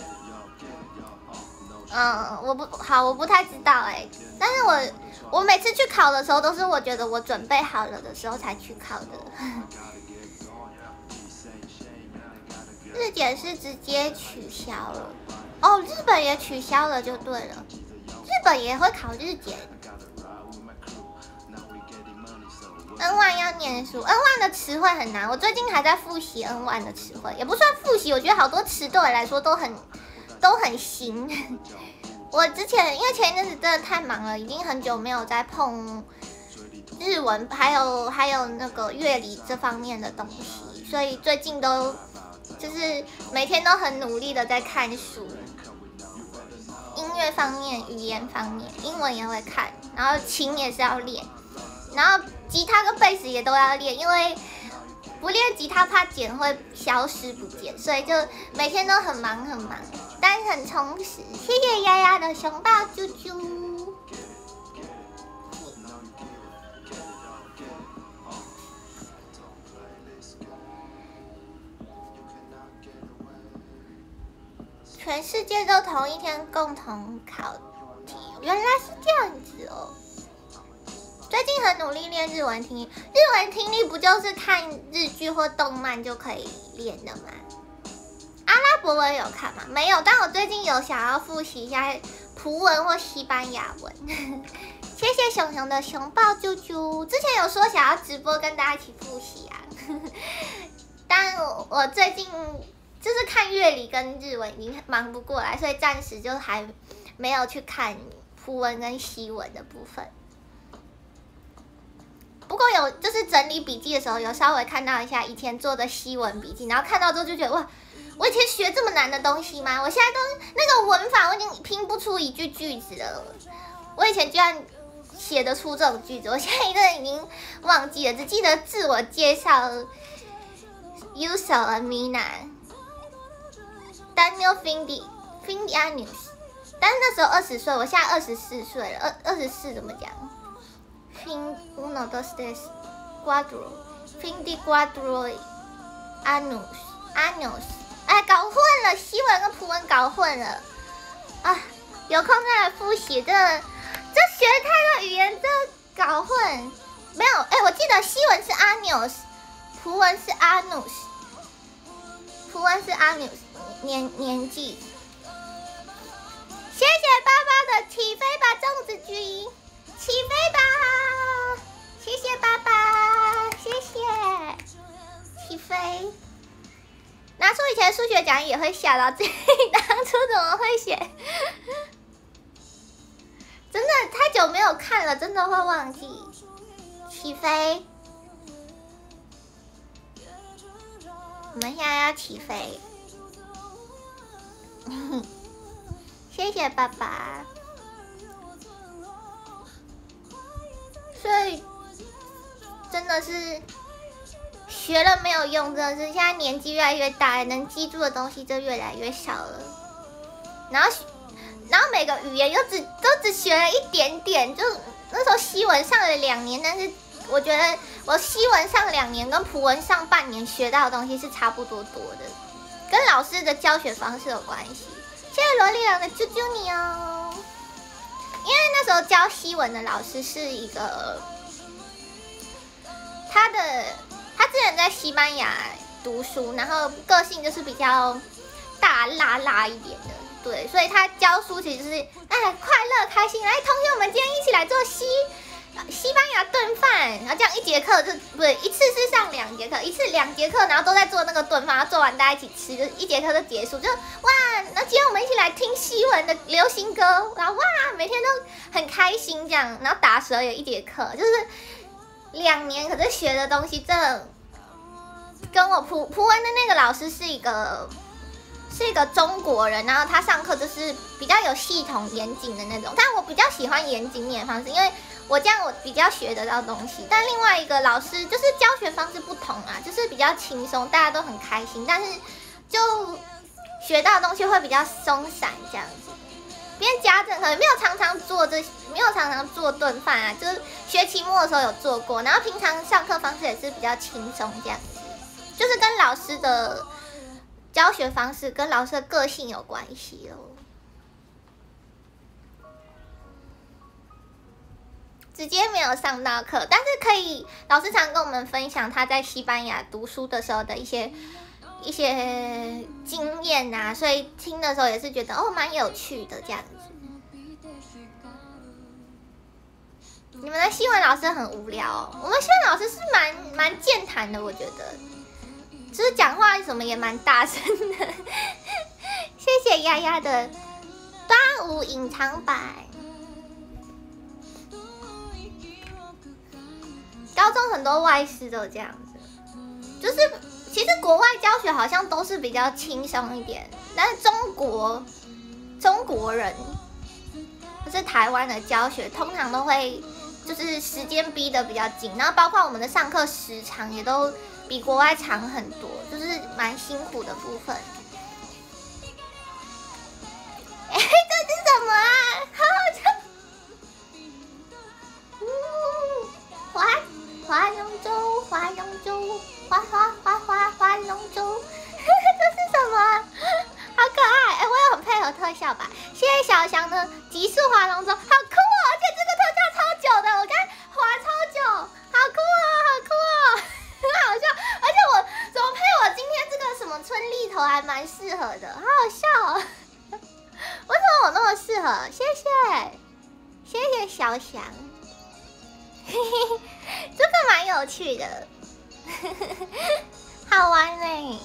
得，我不太知道哎。但是我每次去考的时候，都是我觉得我准备好了的时候才去考的。日检是直接取消了哦，日本也取消了就对了，日本也会考日检。N1 要念书 ，N1 的词汇很难，我最近还在复习 N1 的词汇，也不算复习，我觉得好多词对我来说都都很新。我之前因为前一阵子真的太忙了，已经很久没有在碰日文，还有那个乐理这方面的东西，所以最近都就是每天都很努力的在看书。音乐方面、语言方面，英文也会看，然后琴也是要练，然后吉他跟贝斯也都要练，因为不练吉他怕茧会消失不见，所以就每天都很忙很忙，但是很充实。谢谢丫丫的熊抱啾啾。全世界都同一天共同考题，原来是这样子哦。最近很努力练日文听力，日文听力不就是看日剧或动漫就可以练的吗？阿拉伯文有看吗？没有，但我最近有想要复习一下葡文或西班牙文。谢谢熊熊的熊抱啾啾，之前有说想要直播跟大家一起复习啊，但我最近就是看乐理跟日文已经忙不过来，所以暂时就还没有去看葡文跟西文的部分。不过有就是整理笔记的时候，有稍微看到一下以前做的西文笔记，然后看到之后就觉得哇，我以前学这么难的东西吗？我现在都那个文法我已经拼不出一句句子了，我以前居然写得出这种句子，我现在真的已经忘记了，只记得自我介绍 Yuso Amina。Daniel Findi Anus， 但是那时候20岁，我现在24岁了。24怎么讲 ？Uno dos tres cuatro Findi cuatro Anus， 哎，搞混了，西文跟葡文搞混了啊！有空再来复习，这学太多语言，这搞混。没有，哎，我记得西文是 Anus， 葡文是 Anus， 葡文是 Anus。年纪，谢谢爸爸的起飞吧粽子君，起飞吧，谢谢爸爸，谢谢，起飞。拿出以前数学讲义也会吓到自己，当初怎么会写？真的太久没有看了，真的会忘记。起飞，我们现在要起飞。谢谢爸爸。所以真的是学了没有用，真的是现在年纪越来越大，能记住的东西就越来越少了。然后每个语言都只学了一点点，就那时候西文上了2年，但是我觉得我西文上2年跟葡文上半年学到的东西是差不多的。跟老师的教学方式有关系。谢谢萝莉郎的啾啾你哦。因为那时候教西文的老师是一个，他之前在西班牙读书，然后个性就是比较大辣一点的，对，所以他教书其实是快乐开心。来，同学，我们今天一起来做西班牙炖饭，然后这样1节课就不对，一次是上2节课，一次2节课，然后都在做那个炖饭，然后做完大家一起吃，就1节课就结束，就哇！那今天我们一起来听西文的流行歌，然后哇，每天都很开心这样，然后打蛇也1节课，就是2年，可是学的东西真的跟我葡文的那个老师是一个中国人，然后他上课就是比较有系统严谨的那种，但我比较喜欢严谨点的方式，因为我这样我比较学得到东西。但另外一个老师就是教学方式不同啊，就是比较轻松，大家都很开心，但是就学到的东西会比较松散这样子。边家政可能没有常常做炖饭啊，就是学期末的时候有做过，然后平常上课方式也是比较轻松这样子，就是跟老师的教学方式跟老师的个性有关系哦。直接没有上到课，但是可以，老师常跟我们分享他在西班牙读书的时候的一些经验啊，所以听的时候也是觉得蛮有趣的这样子。你们的西文老师很无聊哦，我们西文老师是蛮健谈的，我觉得，就是讲话什么也蛮大声的。谢谢谢丫丫的端午隐藏版。高中很多外师都这样子，就是其实国外教学好像都是比较轻松一点，但是中国人就是台湾的教学通常都会就是时间逼得比较紧，然后包括我们的上课时长也都比国外长很多，就是蛮辛苦的部分。哎，这是什么啊？好好笑！划龙舟，划龙舟，划龙舟，这是什么？好可爱！哎，我也很配合特效吧。谢谢小翔的极速划龙舟，好酷哦！而且这个特效超久的，我刚划超久，好酷哦，好酷哦，很好笑。而且我怎么配我今天这个什么春丽头还蛮适合的，好好笑哦。为什么我那么适合？谢谢小翔。这个蛮有趣的，好玩呢。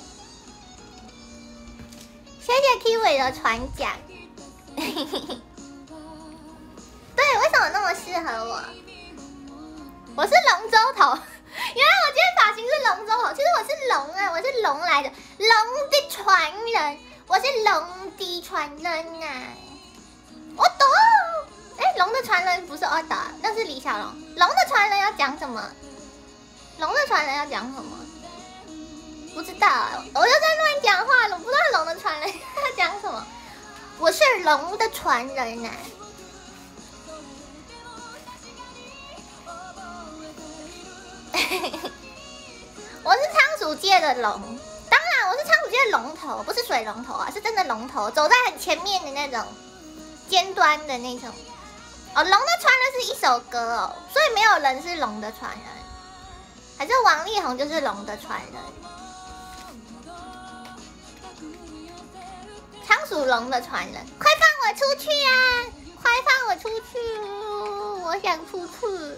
谢谢 Kiwi 的传奖。对，为什么那么适合我？我是龙舟头，原来我今天发型是龙舟头，其实我是龙啊，我是龙来的，龙的传人，我是龙的传人啊，我懂。哎，龙的传人不是阿达，那是李小龙。龙的传人要讲什么？龙的传人要讲什么？不知道啊，我就在乱讲话了，不知道龙的传人要讲什么。我是龙的传人啊。我是仓鼠界的龙，当然我是仓鼠界的龙头，不是水龙头啊，是真的龙头，走在很前面的那种，尖端的那种。哦，龙的传人是一首歌哦，所以没有人是龙的传人，还是王力宏就是龙的传人？仓鼠龙的传人，快放我出去啊！快放我出去哦！我想出去。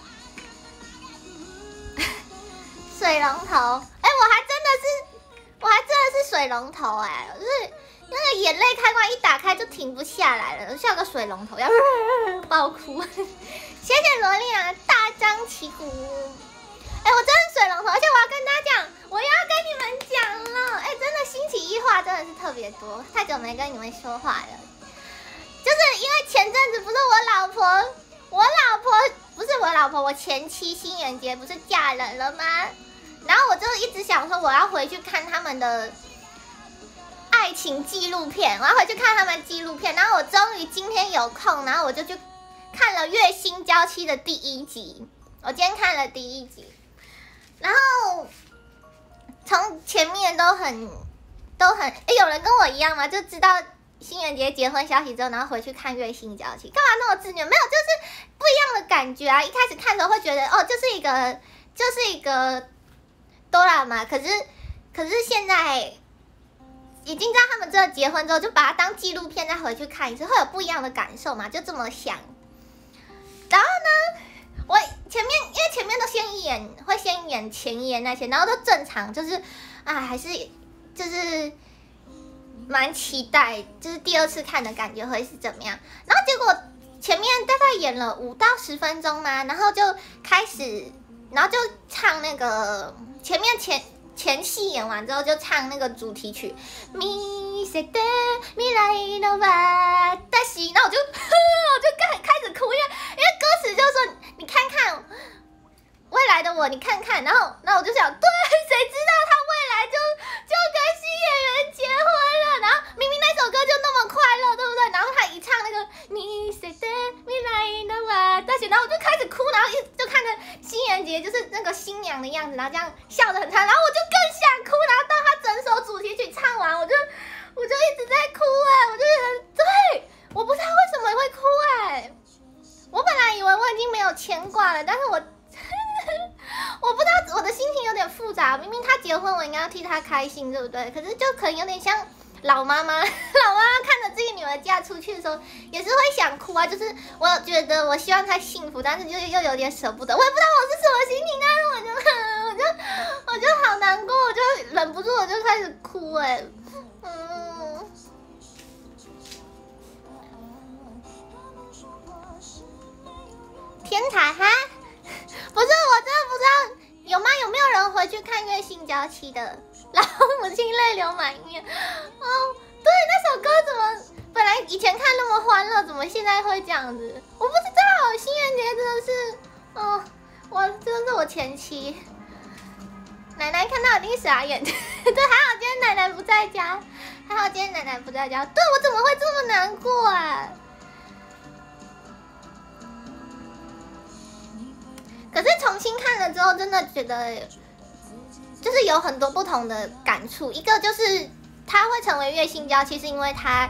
水龙头，哎，我还真的是水龙头哎，就是那个眼泪开关一打开就停不下来了，像个水龙头要爆哭。谢谢萝莉啊，大张旗鼓。哎，我真的是水龙头，而且我要跟大家讲，我又要跟你们讲了。哎，真的星期一话真的是特别多，太久没跟你们说话了。就是因为前阵子不是我老婆不是我老婆，我前妻新垣结不是嫁人了吗？然后我就一直想说我要回去看他们的爱情纪录片，我要回去看他们纪录片。然后我终于今天有空，然后我就去看了《月薪娇妻》的第1集。我今天看了第1集，然后从前面都很，哎，有人跟我一样吗？就知道新垣结结婚消息之后，然后回去看《月薪娇妻》，干嘛那么自虐？没有，就是不一样的感觉啊！一开始看的时候会觉得，哦，就是一个哆啦嘛，可是现在已经知道他们这结婚之后，就把它当纪录片再回去看一次，会有不一样的感受嘛，就这么想。然后呢，我因为前面都会先演前言那些，然后都正常，就是还是就是蛮期待，就是第2次看的感觉会是怎么样。然后结果前面大概演了5到10分钟嘛，然后就开始，然后就唱那个前戏演完之后就唱那个主题曲，見せて未来の私，然后我就开始哭，因为歌词就说你看看未来的我，你看看，然后我就想，对，谁知道他未来就跟新演员结婚了，然后明明那首歌就那么快乐，对不对？然后他一唱那个見せて未来の私，然后我就开始哭，然后就看着新垣结就是那个新娘的样子，然后这样笑得很惨，然后我就更想哭，然后到他整首主题曲唱完，我就一直在哭我就觉得对，我不知道为什么会哭我本来以为我已经没有牵挂了，但是我不知道，我的心情有点复杂。明明他结婚，我应该要替他开心，对不对？可是就可能有点像老妈妈看着自己女儿嫁出去的时候，也是会想哭啊。就是我觉得我希望她幸福，但是又有点舍不得。我也不知道我是什么心情，但是我就好难过，我就忍不住我就开始哭才哈，不是，我真的不知道有吗？有没有人回去看《月薪娇妻》的？然后母亲泪流满面。哦，对，那首歌怎么本来以前看那么欢乐，怎么现在会这样子？我不知道，新垣结真的是，哦，真的是我前妻。奶奶看到一定傻眼。对，还好今天奶奶不在家，还好今天奶奶不在家。对，我怎么会这么难过啊？可是重新看了之后，真的觉得就是有很多不同的感触。一个就是他会成为月薪娇妻，是因为他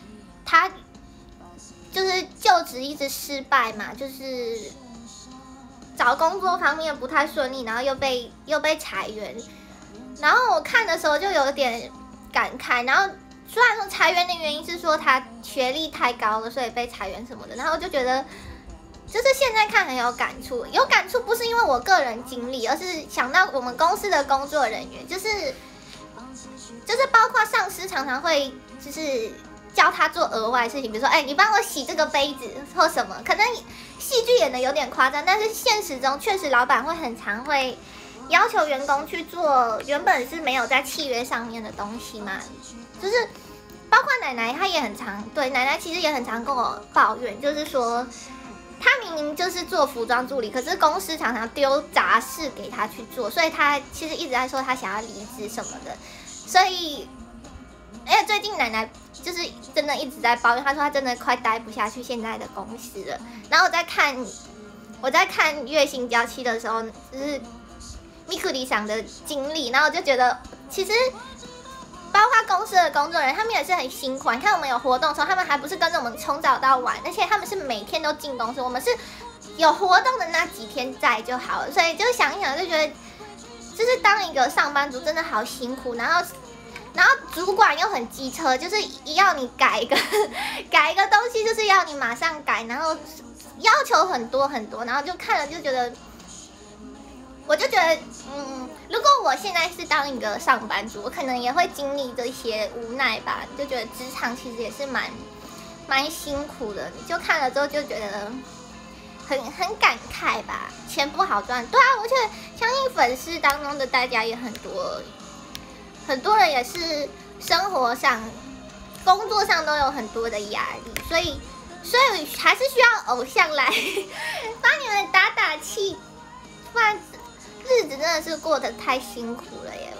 就是就职一直失败嘛，就是找工作方面不太顺利，然后又被裁员。然后我看的时候就有点感慨，然后虽然说裁员的原因是说他学历太高了，所以被裁员什么的，然后我就觉得。就是现在看很有感触，有感触不是因为我个人经历，而是想到我们公司的工作人员，就是包括上司常常会就是叫他做额外事情，比如说你帮我洗这个杯子或什么，可能戏剧演的有点夸张，但是现实中确实老板会很常会要求员工去做原本是没有在契约上面的东西嘛，就是包括奶奶她也很常，对，奶奶其实也很常跟我抱怨，就是说。他明明就是做服装助理，可是公司常常丢杂事给他去做，所以他其实一直在说他想要离职什么的。所以，最近奶奶就是真的一直在抱怨，她说她真的快待不下去现在的公司了。然后我在看月薪娇妻的时候，就是米库里桑的经历，然后我就觉得其实。包括公司的工作人员，他们也是很辛苦。你看我们有活动的时候，他们还不是跟着我们从早到晚，而且他们是每天都进公司，我们是有活动的那几天在就好了。所以就想一想，就觉得就是当一个上班族真的好辛苦。然后主管又很机车，就是要你改一个东西，就是要你马上改，然后要求很多很多，然后就看了就觉得。我就觉得，如果我现在是当一个上班族，我可能也会经历这些无奈吧。就觉得职场其实也是蛮辛苦的，就看了之后就觉得很感慨吧。钱不好赚，对啊，而且相信粉丝当中的大家也很多，很多人也是生活上、工作上都有很多的压力，所以还是需要偶像来帮你们打打气，不然。日子真的是过得太辛苦了耶，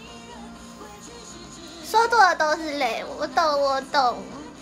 说多了都是泪，我懂。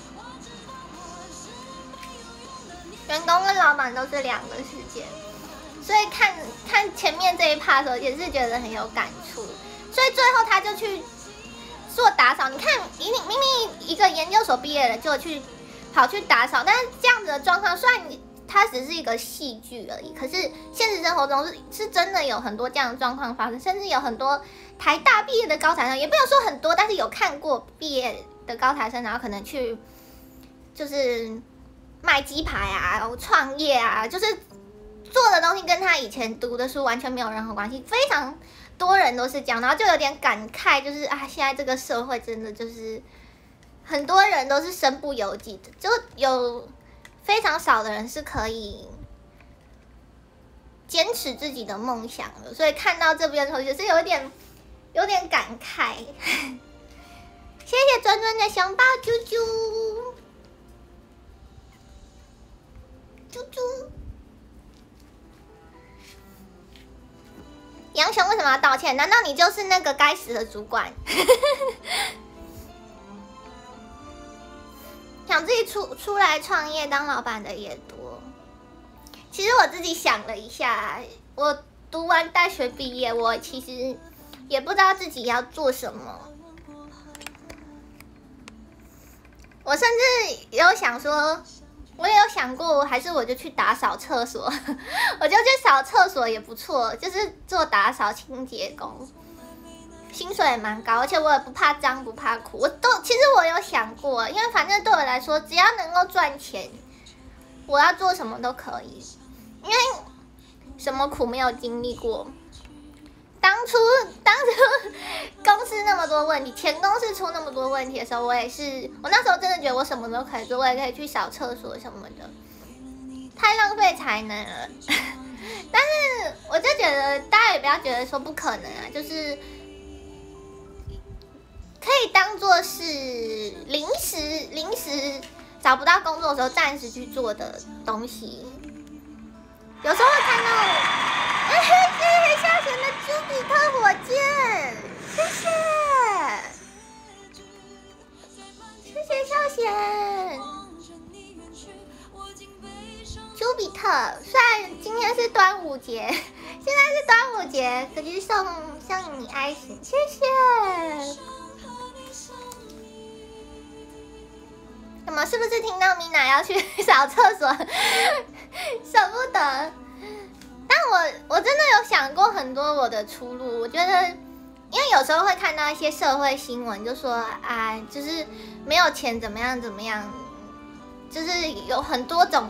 员工跟老板都是两个世界，所以看前面这一 part 的时候也是觉得很有感触，所以最后他就去做打扫。你看，明明一个研究所毕业了，就跑去打扫，但是这样子的状况，虽然它只是一个戏剧而已，可是现实生活中是真的有很多这样的状况发生，甚至有很多台大毕业的高材生，也不能说很多，但是有看过毕业的高材生，然后可能去就是卖鸡排啊，然后创业啊，就是做的东西跟他以前读的书完全没有任何关系，非常多人都是这样，然后就有点感慨，就是现在这个社会真的就是很多人都是身不由己的，就有。非常少的人是可以坚持自己的梦想的，所以看到这边的时候也是有点感慨。谢谢尊尊的熊抱啾啾，啾啾。杨雄为什么要道歉？难道你就是那个该死的主管？想自己出来创业当老板的也多。其实我自己想了一下，我读完大学毕业，我其实也不知道自己要做什么。我甚至有想说，我也有想过，还是我就去打扫厕所，我就去扫厕所也不错，就是做打扫清洁工。薪水也蛮高，而且我也不怕脏不怕苦，其实我有想过，因为反正对我来说，只要能够赚钱，我要做什么都可以，因为什么苦没有经历过。当初公司那么多问题，前公司出那么多问题的时候，我那时候真的觉得我什么都可以做，我也可以去扫厕所什么的。 太浪费才能了。但是我就觉得大家也不要觉得说不可能啊，就是可以当做是临时找不到工作的时候暂时去做的东西。有时候会看到，谢谢夏贤的朱比特火箭，谢谢夏贤。朱比特，虽然今天是端午节，现在是端午节，可是送你爱心，谢谢。怎么是不是听到 Mina 要去扫厕所，舍不得？但我真的有想过很多我的出路，我觉得，因为有时候会看到一些社会新闻，就说啊，就是没有钱怎么样，就是有很多种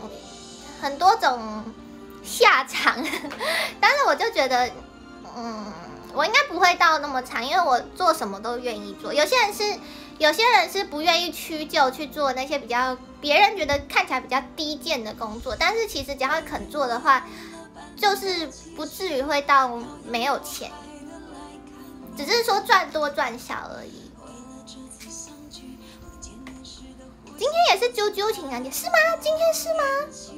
下场，但是我就觉得，我应该不会到那么惨，因为我做什么都愿意做。有些人是不愿意屈就去做那些比较别人觉得看起来比较低贱的工作，但是其实只要肯做的话，就是不至于会到没有钱，只是说赚多赚少而已。今天也是啾啾情人节是吗？今天是吗？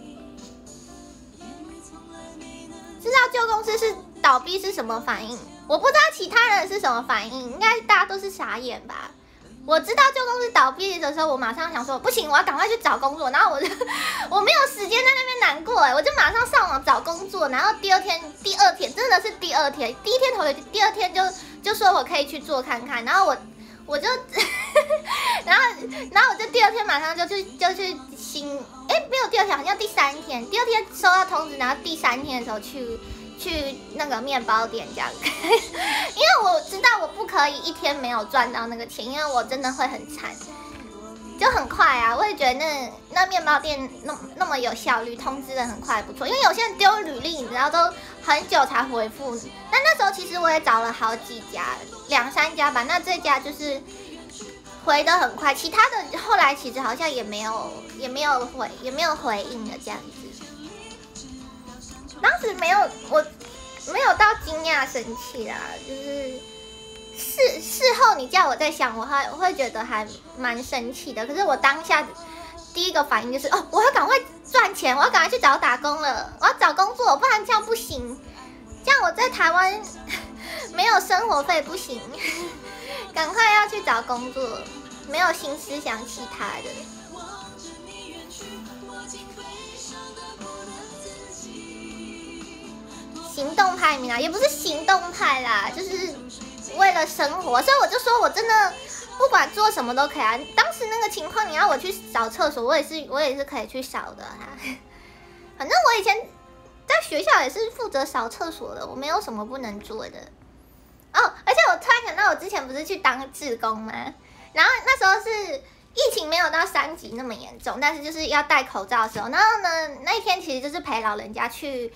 知道旧公司是倒闭是什么反应？我不知道其他人是什么反应，应该大家都是傻眼吧。我知道旧公司倒闭的时候，我马上想说不行，我要赶快去找工作，然后我没有时间在那边难过我就马上上网找工作，然后第二天真的是第二天，第一天投的，第二天就说我可以去做看看，然后我就然后我就第二天马上就去没有第二天，好像第二天收到通知，然后第三天的时候去那个面包店这样，因为我知道我不可以一天没有赚到那个钱，因为我真的会很惨，就很快啊。我也觉得那面包店那么有效率，通知的很快不错，因为有些人丢履历，你知道都很久才回复你。但那时候其实我也找了好几家，2-3家吧，那这家就是回得很快，其他的后来其实好像也没有回应的这样子。当时我没有到惊讶生气啦，就是事后你叫我在想，我会觉得还蛮生气的。可是我当下第一个反应就是我要赶快赚钱，我要赶快去打工了，我要找工作，不然这样不行，这样我在台湾没有生活费不行，赶快要去找工作，没有心思想其他的。行动派Mina也不是行动派啦，就是为了生活，所以我就说我真的不管做什么都可以啊。当时那个情况，你要我去扫厕所，我也是可以去扫的啊。反正我以前在学校也是负责扫厕所的，我没有什么不能做的。而且我突然想到，我之前不是去当志工吗？然后那时候是疫情没有到3级那么严重，但是就是要戴口罩的时候，然后呢，那一天其实就是陪老人家去，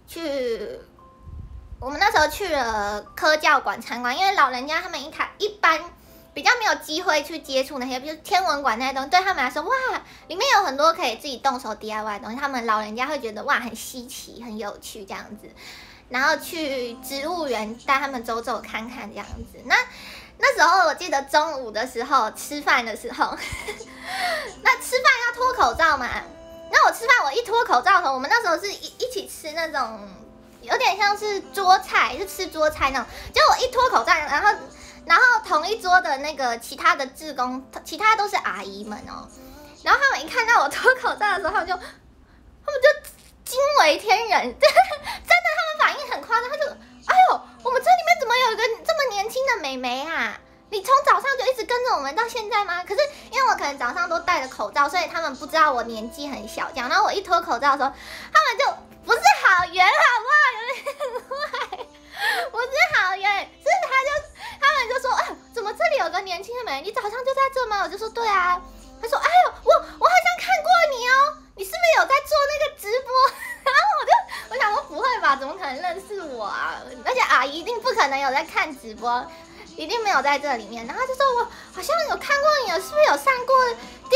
我们那时候去了科教馆参观，因为老人家他们一般比较没有机会去接触那些，比如天文馆那些东西，对他们来说，哇，里面有很多可以自己动手 DIY 的东西，他们老人家会觉得哇很稀奇、很有趣这样子。然后去植物园带他们走走看看这样子。那时候我记得中午的时候吃饭的时候，那吃饭要脱口罩嘛。那我吃饭，我一脱口罩的时候，我们那时候是一起吃那种有点像是桌菜，是吃桌菜那种。结果我一脱口罩，然后同一桌的那个其他的志工，其他都是阿姨们然后他们一看到我脱口罩的时候，他们就惊为天人，真的，他们反应很夸张，他就，哎呦，我们这里面怎么有一个这么年轻的妹妹啊？你从早上就一直跟着我们到现在吗？可是因为我可能早上都戴着口罩，所以他们不知道我年纪很小这样。然后我一脱口罩的时候，他们就不是好圆好不好？有点坏，不是好圆，是他们就说，哎，怎么这里有个年轻的妹妹？你早上就在这吗？我就说对啊。他说，哎呦，我好像看过你哦。你是不是有在做那个直播？然后我想说不会吧，怎么可能认识我啊？而且阿姨一定不可能有在看直播，一定没有在这里面。然后就说我好像有看过你，是不是有上过电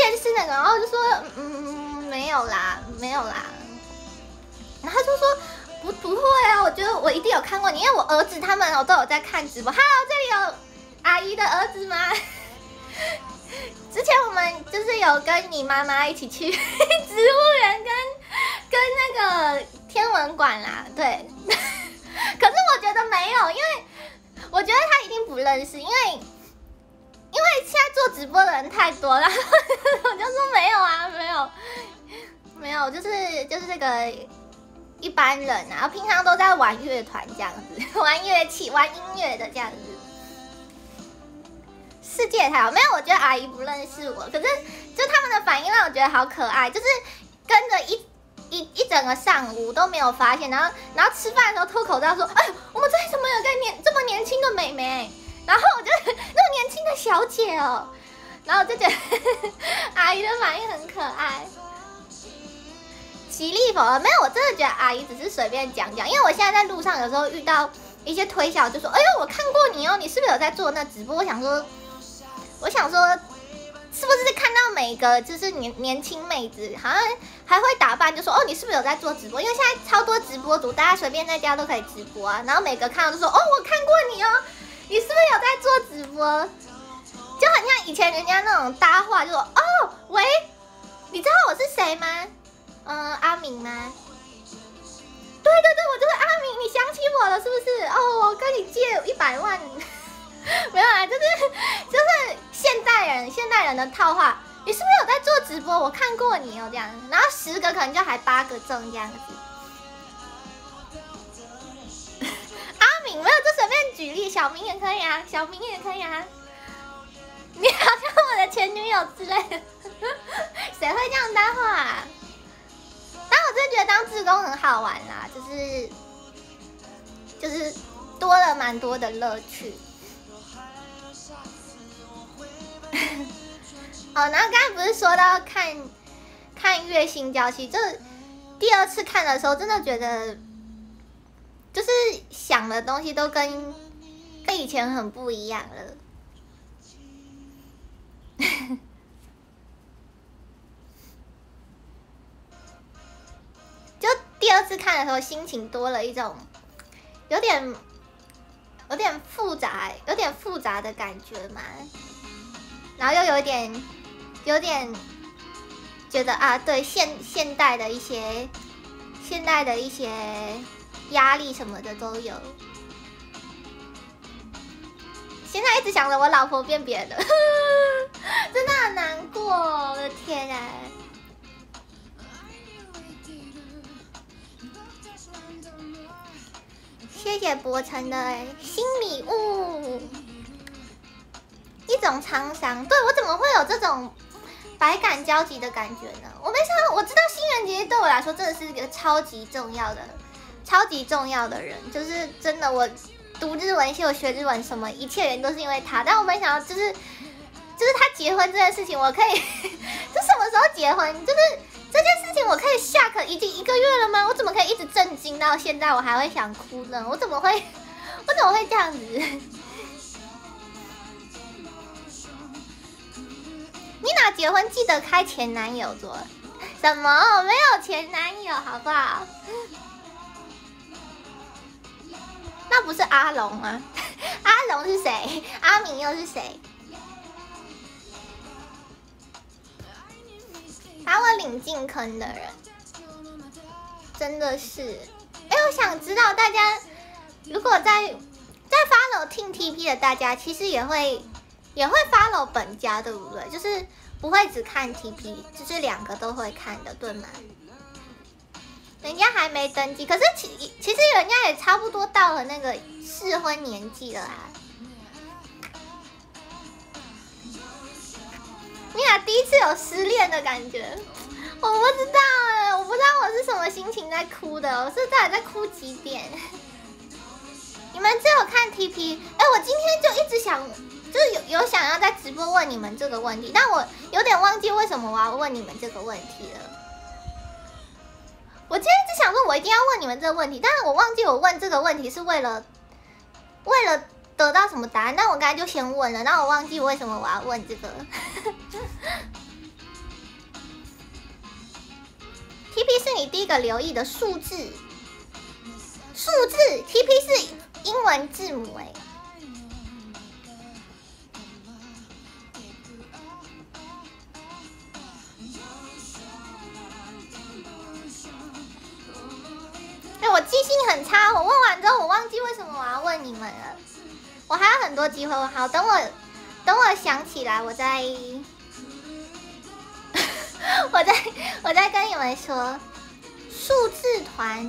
电视那个，然后我就说没有啦，没有啦。然后他就说不会啊，我觉得我一定有看过你，因为我儿子他们都有在看直播。Hello， 这里有阿姨的儿子吗？之前我们就是有跟你妈妈一起去植物园跟那个天文馆啦，对。可是我觉得没有，因为我觉得他一定不认识，因为现在做直播的人太多了。我就说没有啊，没有，就是这个一般人啊，然后平常都在玩乐团这样子，玩乐器、玩音乐的这样子。世界太好，没有，我觉得阿姨不认识我，可是就他们的反应让我觉得好可爱，就是跟着一整个上午都没有发现，然后吃饭的时候脱口罩说，哎，我们这里怎么有个这么年轻的妹妹？然后我就那么年轻的小姐哦，然后我就觉得阿姨的反应很可爱。吉利否？没有，我真的觉得阿姨只是随便讲讲，因为我现在在路上有时候遇到一些推销，就说，哎呦，我看过你哦，你是不是有在做那直播？我想说，是不是看到每个就是年轻妹子好像还会打扮，就说，哦，你是不是有在做直播？因为现在超多直播主，大家随便在家都可以直播啊，然后每个看到就说，哦，我看过你哦，你是不是有在做直播？就很像以前人家那种搭话，就说，哦，喂，你知道我是谁吗？阿明吗？对，我就是阿明，你想起我了是不是？哦，我跟你借100万。没有啊，就是现代人的套话，你是不是有在做直播？我看过你哦，这样，然后10个可能就还8个中这样子。阿明没有，就随便举例，小明也可以啊，小明也可以啊。你好像我的前女友之类的，谁会这样搭话啊？但我真的觉得当志工很好玩啦，就是多了蛮多的乐趣。哦，然后刚才不是说到看月薪娇妻，这第2次看的时候，真的觉得就是想的东西都跟以前很不一样了。就第2次看的时候，心情多了一种有点复杂的感觉嘛。然后又有点觉得啊，对现代的一些压力什么的都有。现在一直想着我老婆变别的，真的很难过，我的天啊！谢谢博成的新礼物。一种沧桑，对，我怎么会有这种百感交集的感觉呢？我没想到，我知道新垣结衣对我来说真的是一个超级重要的人，就是真的，我读日文系，我学日文，什么一切人都是因为他。但我没想到，就是他结婚这件事情，我可以，这什么时候结婚？就是这件事情，我可以shock已经1个月了吗？我怎么可以一直震惊到现在，我还会想哭呢？我怎么会这样子？你哪结婚记得开前男友桌？什么？没有前男友，好不好？那不是阿龙吗？阿龙是谁？阿明又是谁？把我领进坑的人，真的是。哎，我想知道大家如果在 follow Team TP 的大家，其实也会 follow 本家，对不对？就是不会只看 TP， 就是2个都会看的，对吗？人家还没登记，可是其实人家也差不多到了那个适婚年纪了啊。你俩第1次有失恋的感觉？我不知道哎，我不知道我是什么心情在哭的，我是到底在哭几点？你们只有看 TP？ 哎，我今天就一直想，就是有想要在直播问你们这个问题，但我有点忘记为什么我要问你们这个问题了。我今天一直想说，我一定要问你们这个问题，但是我忘记我问这个问题是为了得到什么答案，但我刚才就先问了，然后我忘记为什么我要问这个。 是你第一个留意的数字，TP 是英文字母哎。我记性很差，我问完之后我忘记为什么我要问你们了。我还有很多机会，好，等我想起来，我再我再跟你们说。数字团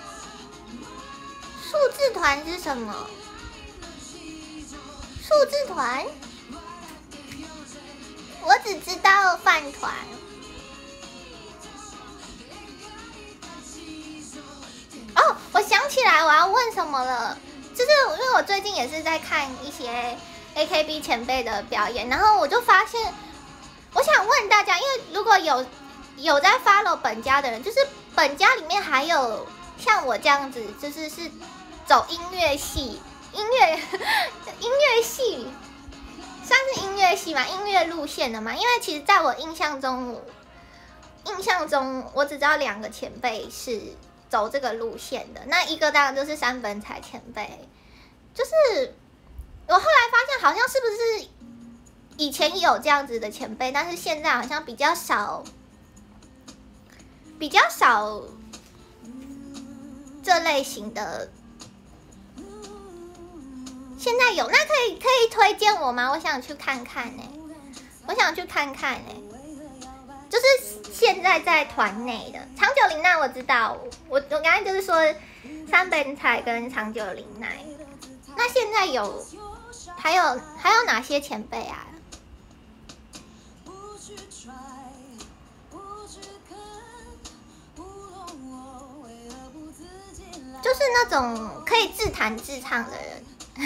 是什么？数字团，我只知道饭团。哦，我想起来我要问什么了，就是因为我最近也是在看一些 AKB 前辈的表演，然后我就发现，我想问大家，因为如果有在 follow 本家的人，就是本家里面还有像我这样子，就是走音乐系，音乐系算是音乐系嘛，音乐路线的嘛。因为其实在我印象中我只知道2个前辈是走这个路线的，那一个当然就是山本彩前辈，就是我后来发现好像是不是以前也有这样子的前辈，但是现在好像比较少这类型的。现在有，那可以推荐我吗？我想去看看呢、就是现在在团内的长久玲奈我知道，我刚才就是说山本彩跟长久玲奈。那现在还有哪些前辈啊？就是那种可以自弹自唱的人。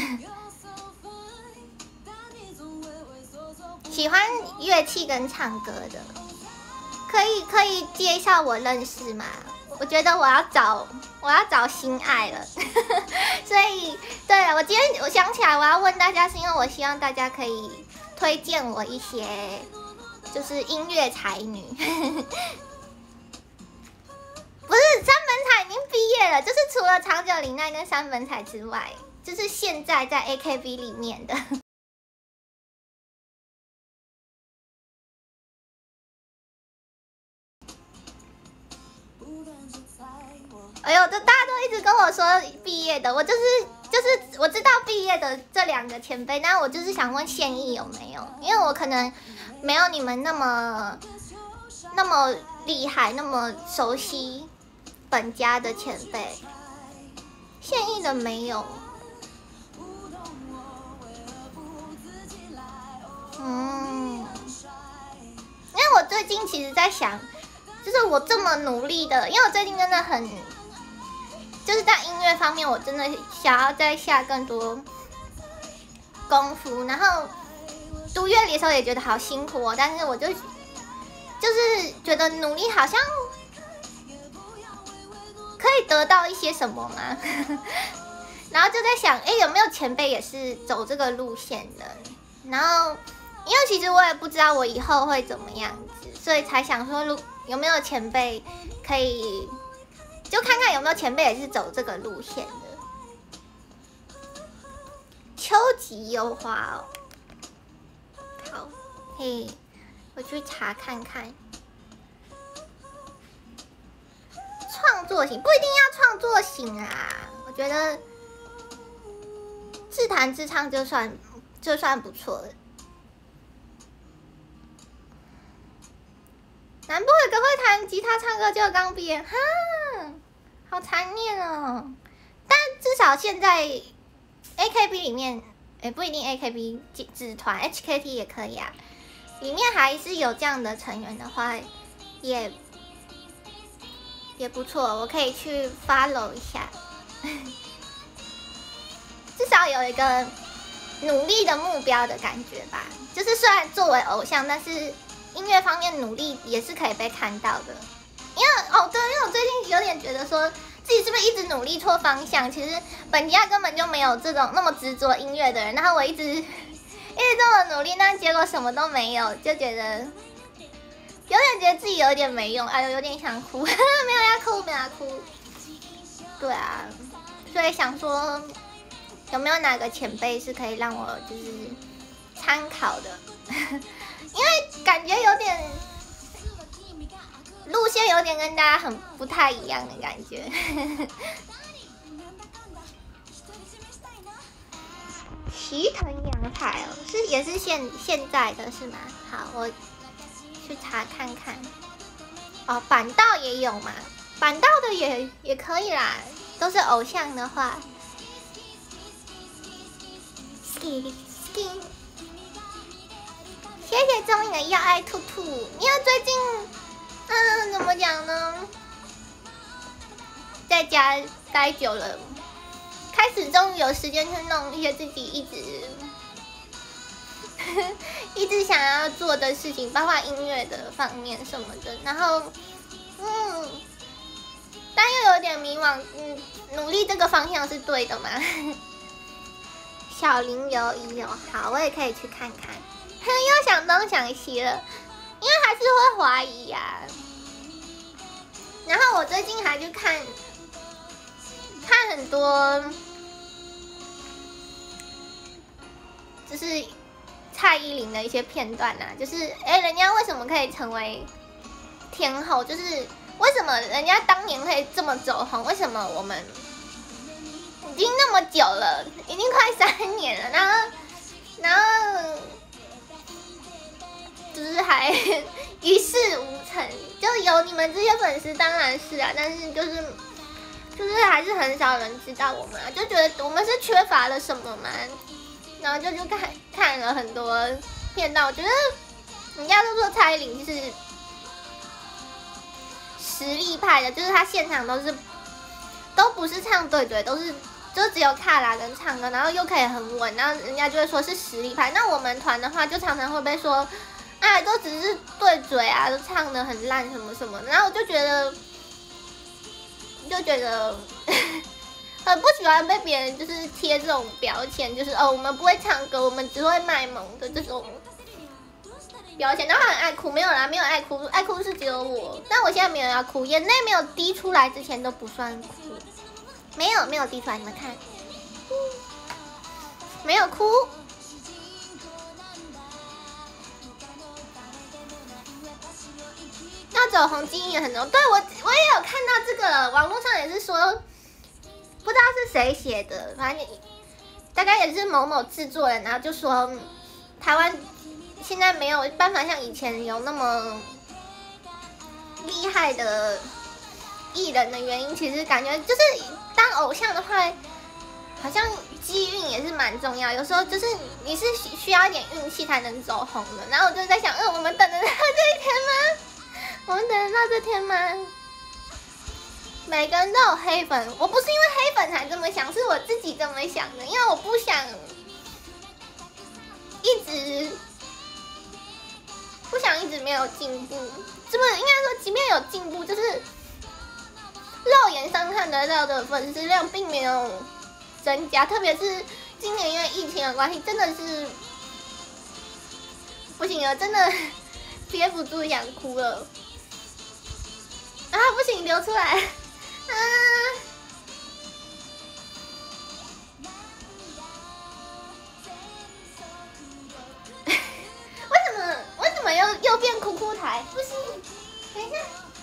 喜欢乐器跟唱歌的，可以介绍我认识吗？我觉得我要找心爱了，所以对了，今天我想起来我要问大家，是因为我希望大家可以推荐我一些就是音乐才女。不是山本彩已经毕业了，就是除了长久玲奈跟山本彩之外，就是现在在 AKB 里面的。哎呦，这大家都一直跟我说毕业的，我就是我知道毕业的这2个前辈，但我就是想问现役有没有，因为我可能没有你们那么厉害，那么熟悉本家的前辈，现役的没有。因为我最近其实在想，就是我这么努力的，因为我最近真的很，就是在音乐方面，我真的想要再下更多功夫。然后读乐理的时候也觉得好辛苦哦，但是我就是觉得努力好像可以得到一些什么嘛。然后就在想，有没有前辈也是走这个路线的？然后因为其实我也不知道我以后会怎么样子，所以才想说，有没有前辈可以就看看有没有前辈也是走这个路线的。秋吉优花哦，好，嘿，我去查看看。创作型不一定要创作型啊，我觉得自弹自唱就算不错了。南部有个会弹吉他唱歌就刚毕业，哈，好残念哦。但至少现在 AKB 里面，不一定 AKB 子团 HKT 也可以啊，里面还是有这样的成员的话，也不错，我可以去 follow 一下。至少有一个努力的目标的感觉吧，就是虽然作为偶像，但是音乐方面努力也是可以被看到的。因为我最近有点觉得说自己是不是一直努力错方向，其实本家根本就没有这种那么执着音乐的人，然后我一直这么努力，但结果什么都没有，就觉得有点觉得自己有点没用，哎呦，有点想哭，没有要哭，没有要哭。对啊，所以想说有没有哪个前辈是可以让我就是参考的，因为感觉有点路线有点跟大家很不太一样的感觉。齐藤洋彩哦，是也是现在的是吗？好，我去查看看。哦，板道也有嘛，板道的也可以啦，都是偶像的话。skin， 谢谢钟颖的要爱兔兔，因为最近，怎么讲呢？在家待久了。开始终于有时间去弄一些自己一直想要做的事情，包括音乐的方面什么的。然后，但又有点迷惘，努力这个方向是对的吗？小林有，好，我也可以去看看。又想东想西了，因为还是会怀疑呀。然后我最近还去看很多。就是蔡依林的一些片段啊，就是人家为什么可以成为天后？就是为什么人家当年可以这么走红？为什么我们已经那么久了，已经快3年了，然后就是还一事无成？就有你们这些粉丝当然是啊，但是就是还是很少人知道我们啊，就觉得我们是缺乏了什么嘛。然后就看了很多片段，我觉得人家都说蔡依林就是实力派的，就是她现场都不是唱对嘴，就只有卡拉跟唱歌，然后又可以很稳，然后人家就会说是实力派。那我们团的话，就常常会被说，哎，都只是对嘴啊，都唱得很烂什么什么。然后我就觉得。很不喜欢被别人就是贴这种标签，就是我们不会唱歌，我们只会卖萌的这种标签。然后很爱哭，没有啦，没有爱哭，爱哭是只有我。但我现在没有要哭，眼泪没有滴出来之前都不算哭，没有滴出来，你们看，没有哭。要走红基因也很重要，对我也有看到这个了，网络上也是说。不知道是谁写的，反正大概也是某某制作人，然后就说台湾现在没有办法像以前有那么厉害的艺人的原因，其实感觉就是当偶像的话，好像机运也是蛮重要，有时候就是你是需要一点运气才能走红的。然后我就在想，我们等得到这一天吗？我们等得到这天吗？每个人都有黑粉，我不是因为黑粉才这么想，是我自己这么想的，因为我不想一直没有进步，这不应该说，即便有进步，就是肉眼上看得到的粉丝量并没有增加，特别是今年因为疫情的关系，真的是不行了，真的憋不住想哭了啊！不行，流出来。为什么又变哭哭台？不行，等一下。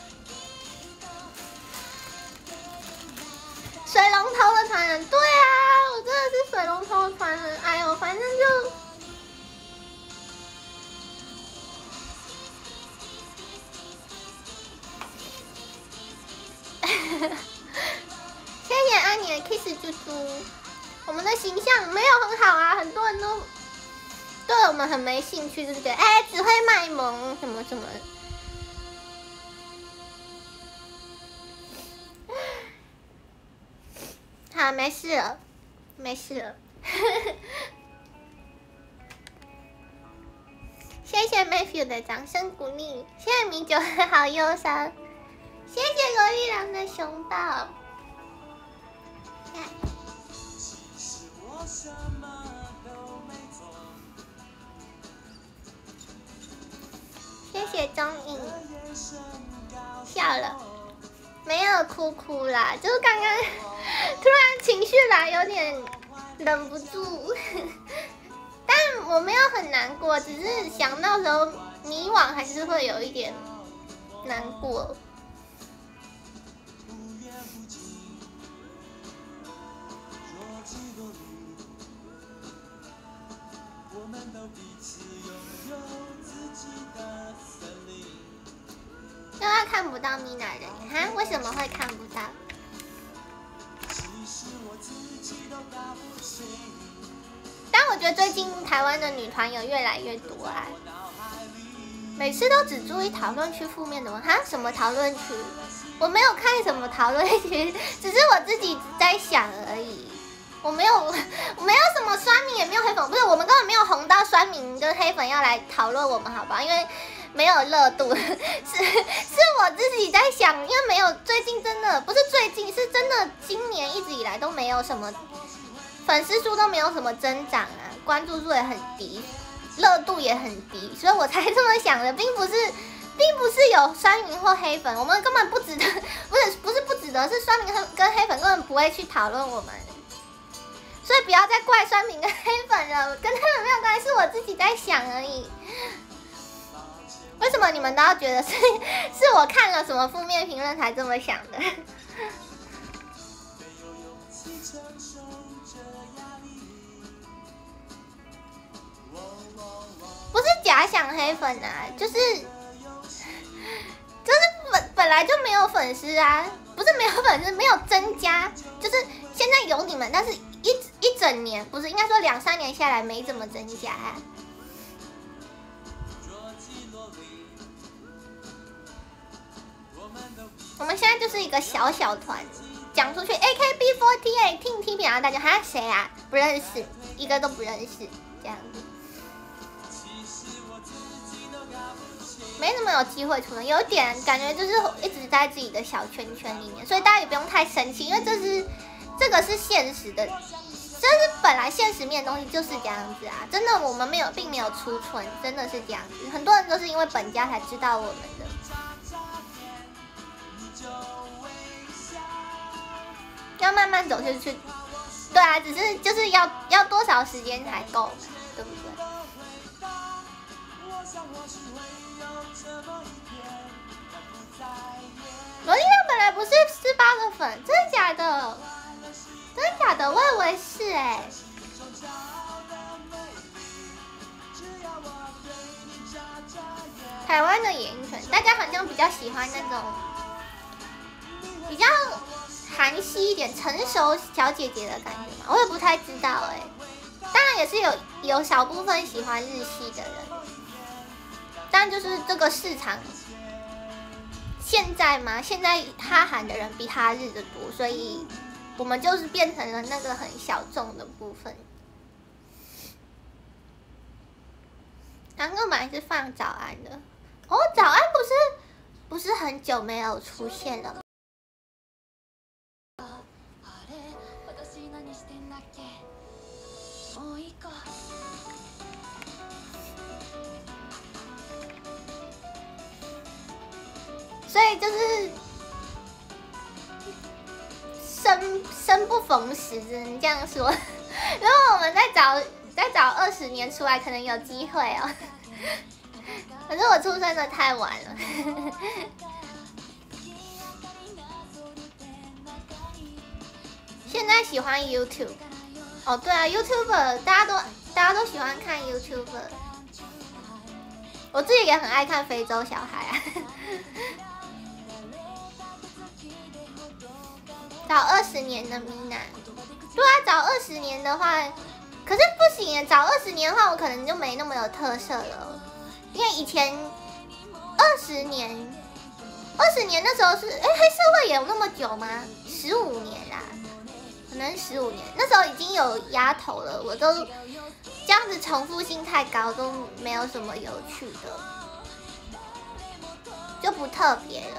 水龙头的传人，对啊，我真的是水龙头的传人。哎呦，反正就。谢谢安妮的 kiss 猪猪，我们的形象没有很好啊，很多人都对我们很没兴趣，对不对？只会卖萌什么什么。好，没事了，没事了。谢谢 Matthew 的掌声鼓励，谢谢米酒好忧伤。谢谢罗一郎的熊抱。 谢谢钟颖，笑了，没有哭啦，就是刚刚突然情绪来，有点忍不住，但我没有很难过，只是想到时候迷惘，还是会有一点难过。因为看不到米娜人哈？为什么会看不到？但我觉得最近台湾的女团有越来越多啊，每次都只注意讨论区负面的文哈？什么讨论区？我没有看什么讨论区，只是我自己在想而已。我没有什么酸民，也没有黑粉，不是我们根本没有红到酸民跟黑粉要来讨论我们，好吧？因为没有热度，是我自己在想，因为没有最近真的不是最近，是真的今年一直以来都没有什么粉丝数都没有什么增长啊，关注数也很低，热度也很低，所以我才这么想的，并不是有酸民或黑粉，我们根本不值得，不是不值得，是酸民跟黑粉根本不会去讨论我们。所以不要再怪酸民跟黑粉了，跟他们没有关系，是我自己在想而已。为什么你们都要觉得是我看了什么负面评论才这么想的？不是假想黑粉啊，就是本来就没有粉丝啊，不是没有粉丝，没有增加，就是现在有你们，但是一整年不是应该说2-3年下来没怎么增加啊。我们现在就是一个小团，讲出去 AKB48 听然后大家哈谁啊？不认识，一个都不认识，这样子。没怎么有机会出门，有点感觉就是一直在自己的小圈圈里面，所以大家也不用太生气，因为这个是现实的，这是本来现实面的东西就是这样子啊，真的我们并没有出村，真的是这样子，很多人都是因为本家才知道我们的。要慢慢走下去，对啊，只是就是要多少时间才够嘛，对不对？罗丽娜本来不是18个粉，真的假的？真的假的？我以为是哎。台湾的演艺圈，大家好像比较喜欢那种比较韩系一点、成熟小姐姐的感觉嘛，我也不太知道哎。当然也是有少部分喜欢日系的人，但就是这个市场现在嘛，现在哈韩的人比哈日的多，所以我们就是变成了那个很小众的部分。刚刚本来是放早安的，哦，早安不是很久没有出现了。所以就是生不逢时，只能这样说。如果我们再找20年出来，可能有机会哦。可是我出生的太晚了。现在喜欢 YouTube， 哦对啊 ，YouTuber 大家都喜欢看 YouTuber， 我自己也很爱看非洲小孩啊。找20年的米娜，对啊，找20年的话，可是不行耶，找20年的话，我可能就没那么有特色了，因为以前20年那时候是，黑社会也有那么久吗？15年啦，可能15年，那时候已经有丫头了，我都这样子重复性太高，都没有什么有趣的，就不特别了。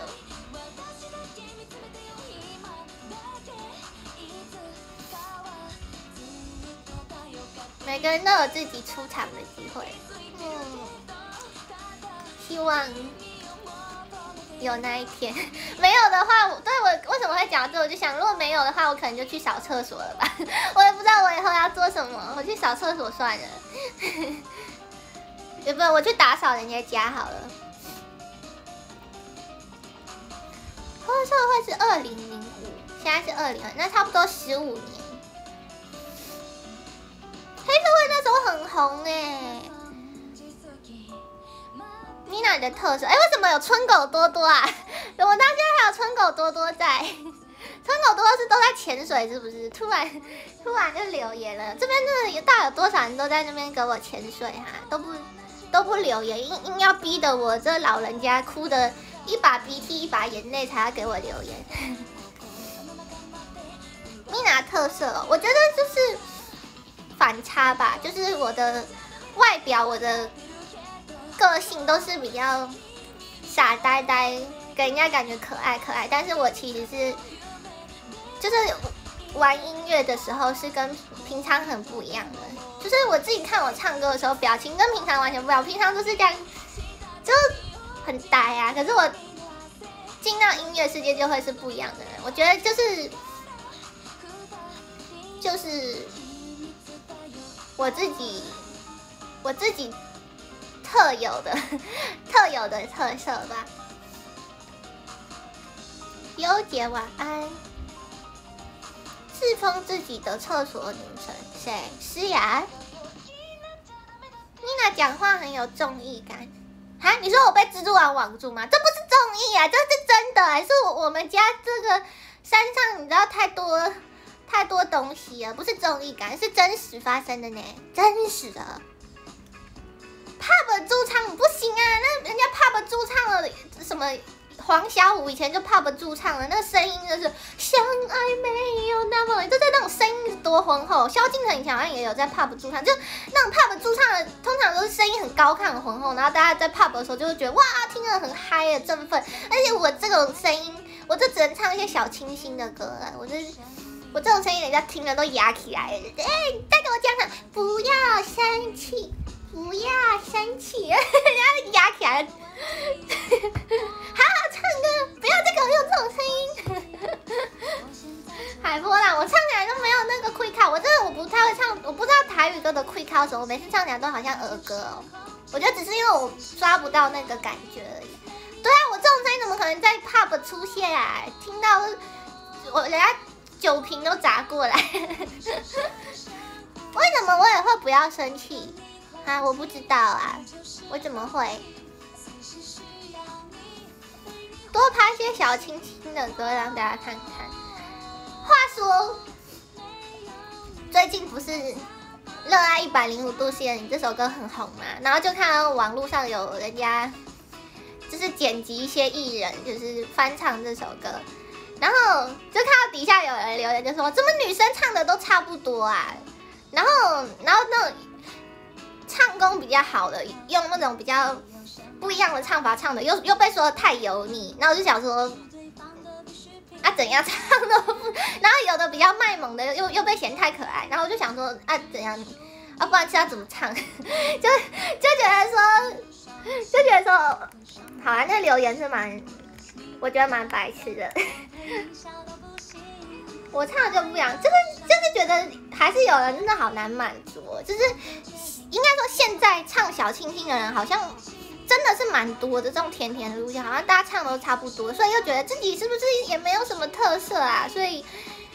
每个人都有自己出场的机会。 希望有那一天。没有的话，我为什么会讲这？我就想，如果没有的话，我可能就去扫厕所了吧。我也不知道我以后要做什么，我去扫厕所算了。也不，我去打扫人家家好了。黑社会是2005，现在是20，那差不多15年。黑社会那时候很红哎。妮娜的特色，为什么有春狗多多啊？我们当家还有春狗多多在，春狗多多是都在潜水是不是？突然就留言了，这边真的到底有多少人都在那边给我潜水哈、都不留言，硬要逼得我这老人家哭的一把鼻涕一把眼泪才要给我留言。妮娜特色、我觉得就是反差吧，就是我的外表，我的个性都是比较傻呆呆，给人家感觉可爱可爱，但是我其实是就是玩音乐的时候是跟平常很不一样的，就是我自己看我唱歌的时候，表情跟平常完全不一样，平常都是这样，就很呆啊。可是我进到音乐世界就会是不一样的人，我觉得就是我自己特有的特色吧。优姐晚安。自封自己的厕所女神，谁？诗雅。妮娜讲话很有综艺感。啊，你说我被蜘蛛网网住吗？这不是综艺啊，这是真的，是我们家这个山上你知道太多东西了，不是综艺感，是真实发生的呢，真实的。pub 驻唱不行啊，那人家 pub 驻唱了什么？黄小琥以前就 pub 驻唱了，那个声音就是相爱没有那么，就是那种声音多浑厚。萧敬腾以前好像也有在 pub 驻唱，就那种 pub 驻唱的，通常都是声音很高亢、很浑厚，然后大家在 pub 的时候就会觉得哇，听着很嗨的振奋。而且我这种声音，我就只能唱一些小清新的歌了。我这种声音，人家听了都哑起来了。再给我讲讲，不要生气，不要生气，人家哑起来了。好好唱歌，不要再给我用这种声音。海波啦，我唱起来都没有那个 quick call， 我不太会唱，我不知道台语歌的 quick call 什么，我每次唱起来都好像儿歌哦。我觉得只是因为我抓不到那个感觉而已。对啊，我这种声音怎么可能在 pub 出现啊？听到人家酒瓶都砸过来。为什么我也会不要生气啊？我不知道啊，我怎么会？多拍些小清新的歌让大家看看。话说，最近不是《热爱105度 C 的你》这首歌很红嘛？然后就看到网络上有人家就是剪辑一些艺人就是翻唱这首歌，然后就看到底下有人留言就说，怎么女生唱的都差不多啊？然后那种唱功比较好的，用那种比较不一样的唱法唱的，又被说太油腻，然后我就想说，啊怎样唱都不，然后有的比较卖萌的又被嫌太可爱，然后我就想说啊怎样，啊不然是要怎么唱，就觉得说，好啊，那留言是我觉得蛮白痴的。我唱的就不一样，就是觉得还是有人真的好难满足，就是应该说现在唱小清新的人好像真的是蛮多的，这种甜甜的路线好像大家唱都差不多，所以又觉得自己是不是也没有什么特色啊？所以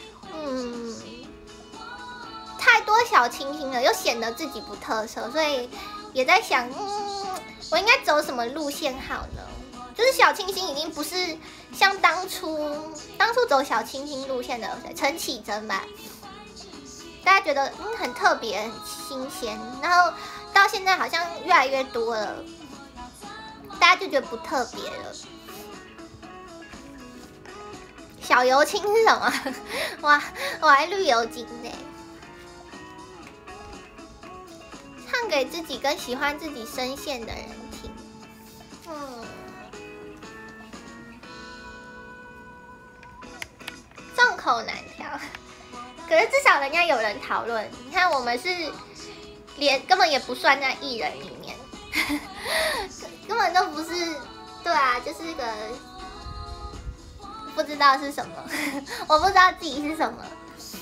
太多小清新了，又显得自己不特色，所以也在想，我应该走什么路线好呢？就是小清新已经不是像当初走小清新路线的陈绮贞吧，大家觉得很特别、很新鲜，然后到现在好像越来越多了，大家就觉得不特别了。小油青是什么？哇，我还绿油精呢。唱给自己跟喜欢自己声线的人听。众口难调，可是至少人家有人讨论。你看我们是根本也不算在艺人里面，根本就不是，对啊，就是一个不知道是什么，我不知道自己是什么。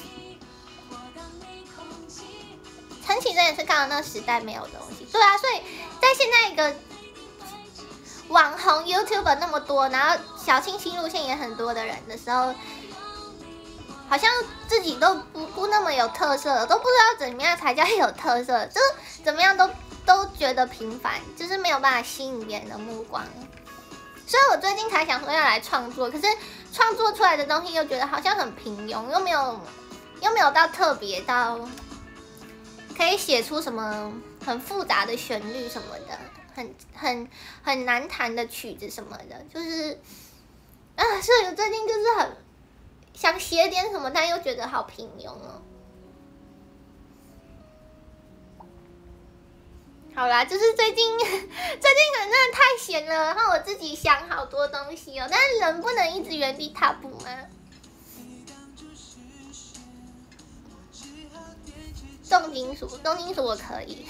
陈绮贞也是刚刚那个时代没有的东西，对啊，所以在现在一个网红 YouTuber 那么多，然后小清新路线也很多的人的时候，好像自己都不那么有特色了，都不知道怎么样才叫有特色，就是怎么样都觉得平凡，就是没有办法吸引别人的目光。所以我最近才想说要来创作，可是创作出来的东西又觉得好像很平庸，又没有到特别到可以写出什么很复杂的旋律什么的，很难弹的曲子什么的，就是所以我最近就是很想写点什么，但又觉得好平庸哦。好啦，就是最近可能真的太闲了，然后我自己想好多东西哦，但是人不能一直原地踏步嘛。重金属我可以。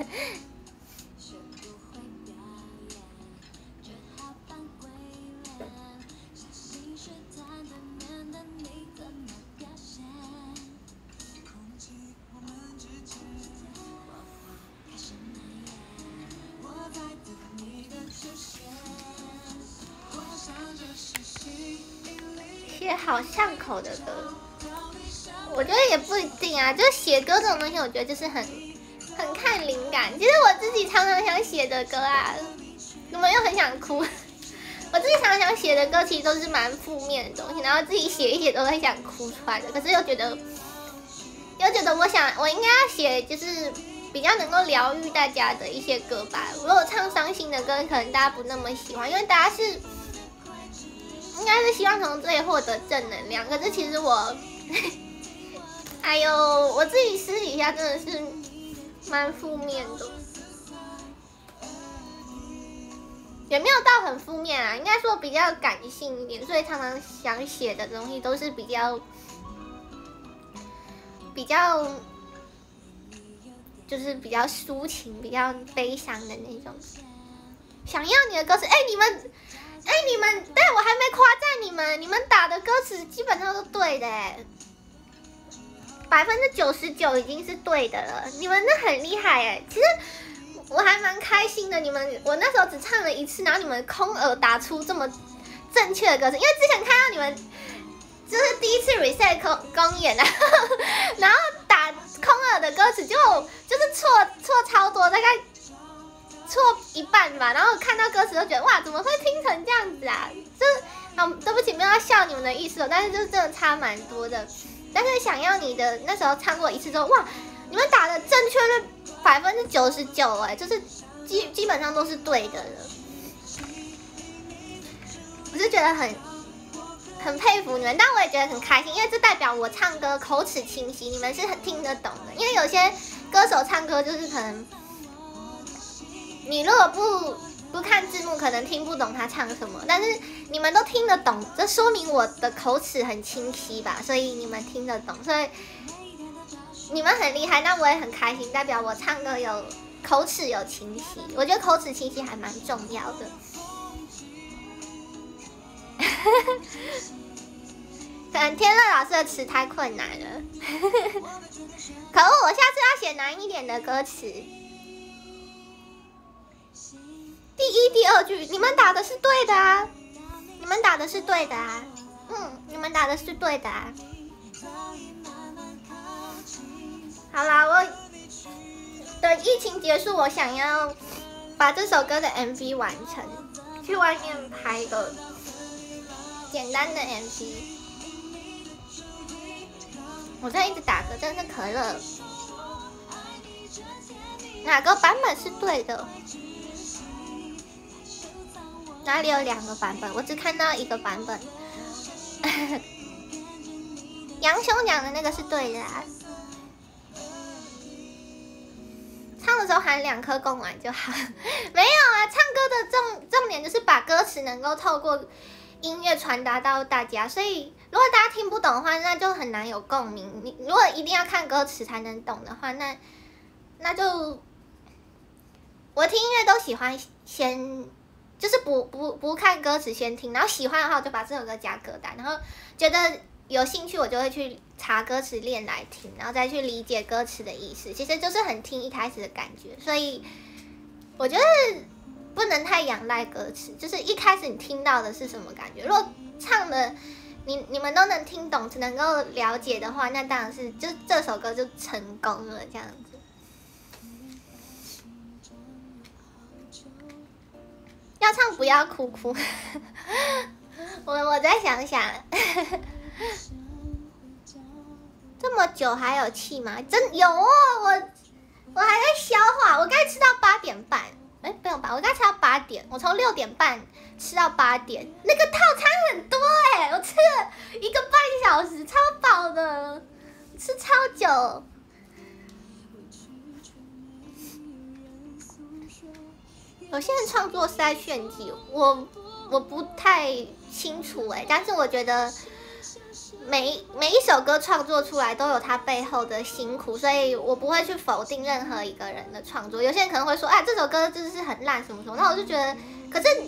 写好巷口的歌，我觉得也不一定啊。就是写歌这种东西，我觉得就是很看灵感。其实我自己常常想写的歌啊，你们又很想哭。我自己常常想写的歌，其实都是蛮负面的东西，然后自己写一写都会想哭出来的。可是又觉得我应该要写，就是比较能够疗愈大家的一些歌吧。如果唱伤心的歌，可能大家不那么喜欢，因为大家应该是希望从这里获得正能量。可是其实我，哎呦，我自己私底下真的是蛮负面的，也没有到很负面啊，应该说比较感性一点，所以常常想写的东西都是比较就是比较抒情、比较悲伤的那种。想要你的歌词，你们，但我还没夸赞你们，你们打的歌词基本上都对的，99%已经是对的了，你们那很厉害其实我还蛮开心的，我那时候只唱了一次，然后你们空耳打出这么正确的歌词，因为之前看到你们就是第一次 reset 公演然后打空耳的歌词就是错超多，大概错一半吧，然后看到歌词就觉得哇，怎么会拼成这样子啊？就是对不起，没有要笑你们的意思但是就是真的差蛮多的。但是想要你的那时候唱过一次之后，哇，你们打的正确率99%就是基本上都是对的了。我是觉得很佩服你们，但我也觉得很开心，因为这代表我唱歌口齿清晰，你们是很听得懂的。因为有些歌手唱歌就是可能你如果不看字幕，可能听不懂他唱什么，但是你们都听得懂，这说明我的口齿很清晰吧，所以你们听得懂，所以你们很厉害，那我也很开心，代表我唱歌有口齿有清晰，我觉得口齿清晰还蛮重要的。可能天乐老师的词太困难了，可恶！我下次要写难一点的歌词。第一、第二句，你们打的是对的啊，你们打的是对的啊，你们打的是对的啊。好啦，我等疫情结束，我想要把这首歌的 MV 完成，去外面拍个简单的 MV。我这一直打嗝，真的是可乐。哪个版本是对的？哪里有2个版本？我只看到1个版本。杨兄讲的那个是对的啊。唱的时候含2颗贡丸就好。没有啊，唱歌的重点就是把歌词能够透过音乐传达到大家，所以如果大家听不懂的话，那就很难有共鸣。你如果一定要看歌词才能懂的话，那就我听音乐都喜欢先就是不看歌词先听，然后喜欢的话我就把这首歌加歌单，然后觉得有兴趣我就会去查歌词练来听，然后再去理解歌词的意思。其实就是很听一开始的感觉，所以我觉得不能太仰赖歌词，就是一开始你听到的是什么感觉。如果唱的你们都能听懂，能够了解的话，那当然是就这首歌就成功了这样子。要唱不要哭哭，我再想想，这么久还有气吗？真有哦，我还在消化，我刚才吃到8点半，不用吧，我刚才吃到8点，我从6点半吃到8点，那个套餐很多我吃了1个半小时，超饱的，吃超久。有些人创作是在炫技，我不太清楚但是我觉得每一首歌创作出来都有它背后的辛苦，所以我不会去否定任何一个人的创作。有些人可能会说这首歌就是很烂什么什么，那我就觉得，可是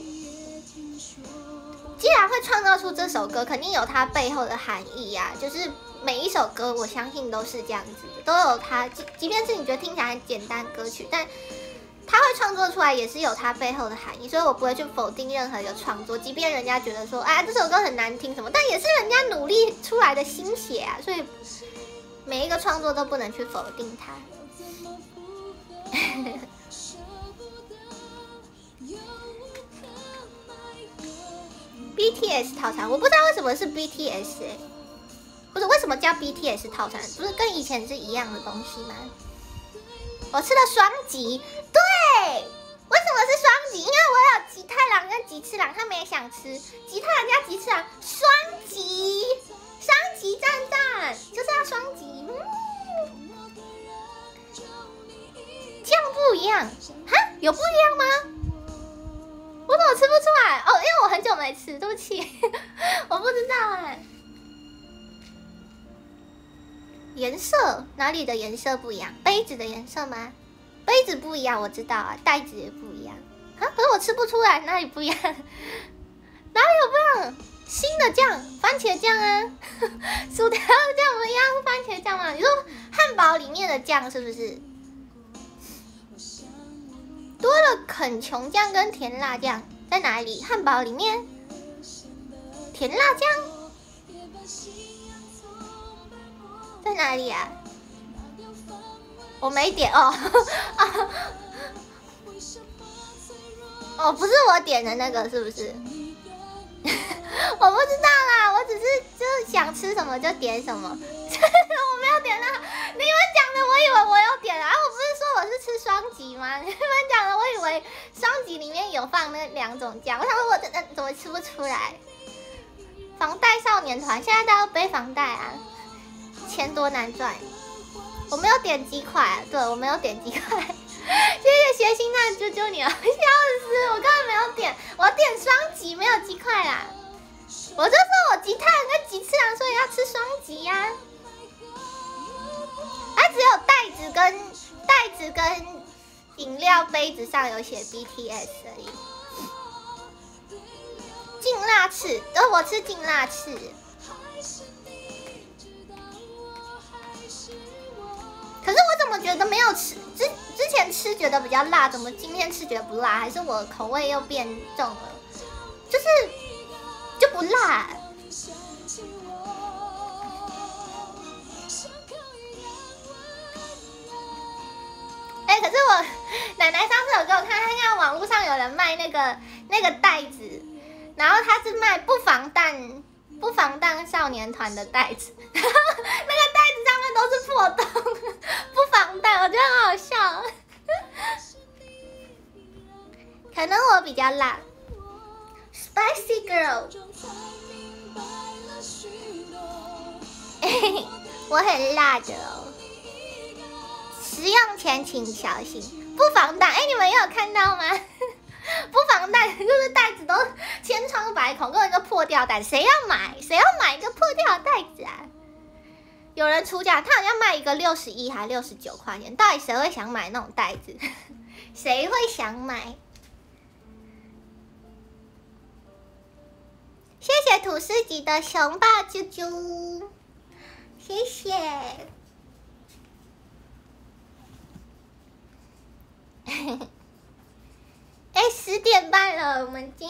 既然会创造出这首歌，肯定有它背后的含义啊。就是每一首歌我相信都是这样子的，都有它，即便是你觉得听起来很简单歌曲，但他会创作出来也是有他背后的含义，所以我不会去否定任何一个创作，即便人家觉得说这首歌很难听什么，但也是人家努力出来的心血啊，所以每一个创作都不能去否定它。BTS 套餐，我不知道为什么是 BTS 不是为什么叫 BTS 套餐，不是跟以前是一样的东西吗？我吃了双吉，对，为什么是双吉？因为我有吉太郎跟吉次郎，他们也想吃吉太郎加吉次郎双吉，双吉赞赞，就是要双吉。酱不一样有不一样吗？我怎么吃不出来？因为我很久没吃，对不起，我不知道颜色哪里的颜色不一样？杯子的颜色吗？杯子不一样，我知道袋子也不一样可是我吃不出来哪里不一样，哪里有不一样？新的酱，番茄酱薯条的酱不一样，是番茄酱吗？你说汉堡里面的酱是不是多了肯琼酱跟甜辣酱？在哪里？汉堡里面甜辣酱在哪里啊？我没点不是我点的那个是不是？我不知道啦，我只是就是想吃什么就点什么。我没有点那，你们讲的我以为我有点我不是说我是吃双吉吗？你们讲的我以为双吉里面有放那2种酱，我想说我怎么吃不出来？房贷少年团现在大家都背房贷钱多难赚。我没有点鸡块对，我没有点鸡块。谢谢学星娜啾啾你了，笑死！我根本没有点，我点双吉没有鸡块啦。我就说我吉太郎跟吉次郎，所以要吃双吉呀。只有袋子跟饮料杯子上有写 BTS 而已。劲辣翅，我吃劲辣翅。可是我怎么觉得没有吃之前吃觉得比较辣，怎么今天吃觉得不辣？还是我口味又变重了？就不辣。可是我奶奶上次有给我看，她看网络上有人卖那个袋子，然后他是卖不防弹少年团的袋子，那个袋子上面都是破洞，不防弹，我觉得很好笑。可能我比较辣 ，Spicy Girl， 我很辣的食用前请小心，不防弹。你们有看到吗？不防弹就是袋子都千疮百孔，跟一个破掉袋，谁要买？谁要买一个破掉的袋子啊？有人出价，他好像卖一个61还69块钱，到底谁会想买那种袋子？谁会想买？ 谢土司级的熊抱啾啾，谢谢。哎，10点半了，我们今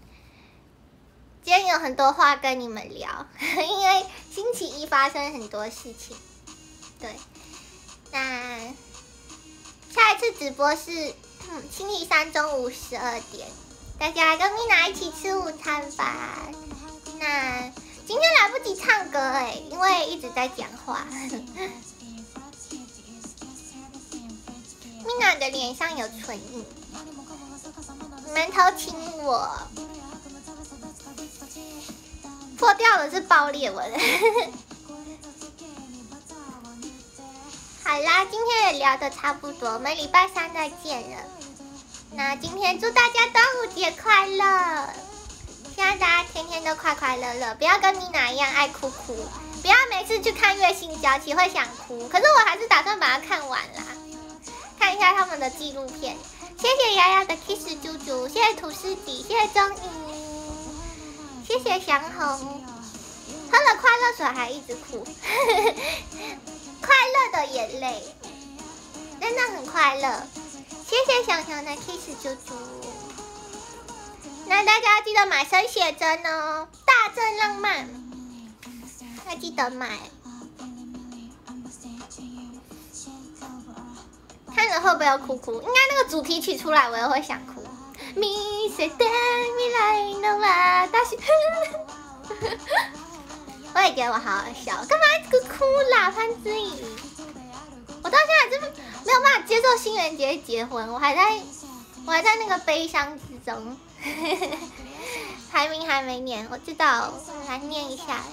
天有很多话跟你们聊，因为星期一发生很多事情。对，那下一次直播是星期三中午12点，大家跟米娜一起吃午餐吧。那今天来不及唱歌哎，因为一直在讲话。米娜的脸上有唇印，你们偷亲我，破掉的是爆裂纹。好啦，今天也聊得差不多，我们礼拜3再见了。那今天祝大家端午节快乐，希望大家天天都快快乐乐，不要跟米娜一样爱哭哭，不要每次去看月薪娇妻会想哭。可是我还是打算把它看完啦，看一下他们的纪录片。谢谢丫丫的 kiss 啾啾，谢谢土司吉，谢谢钟颖，谢谢祥红。喝了快乐水还一直哭，快乐的眼泪，真的很快乐。谢谢小熊的 kiss 啾啾。那大家记得买生写真哦，大正浪漫，要记得买。看着会不会有哭哭？应该那个主题曲出来，我也会想哭。見せて未来の私。我也觉得我好好笑，干嘛一直哭啦？潘之颖，我到现在真没有办法接受新垣结衣结婚，我还在那个悲伤之中。排名还没念，我知道，我来念一下。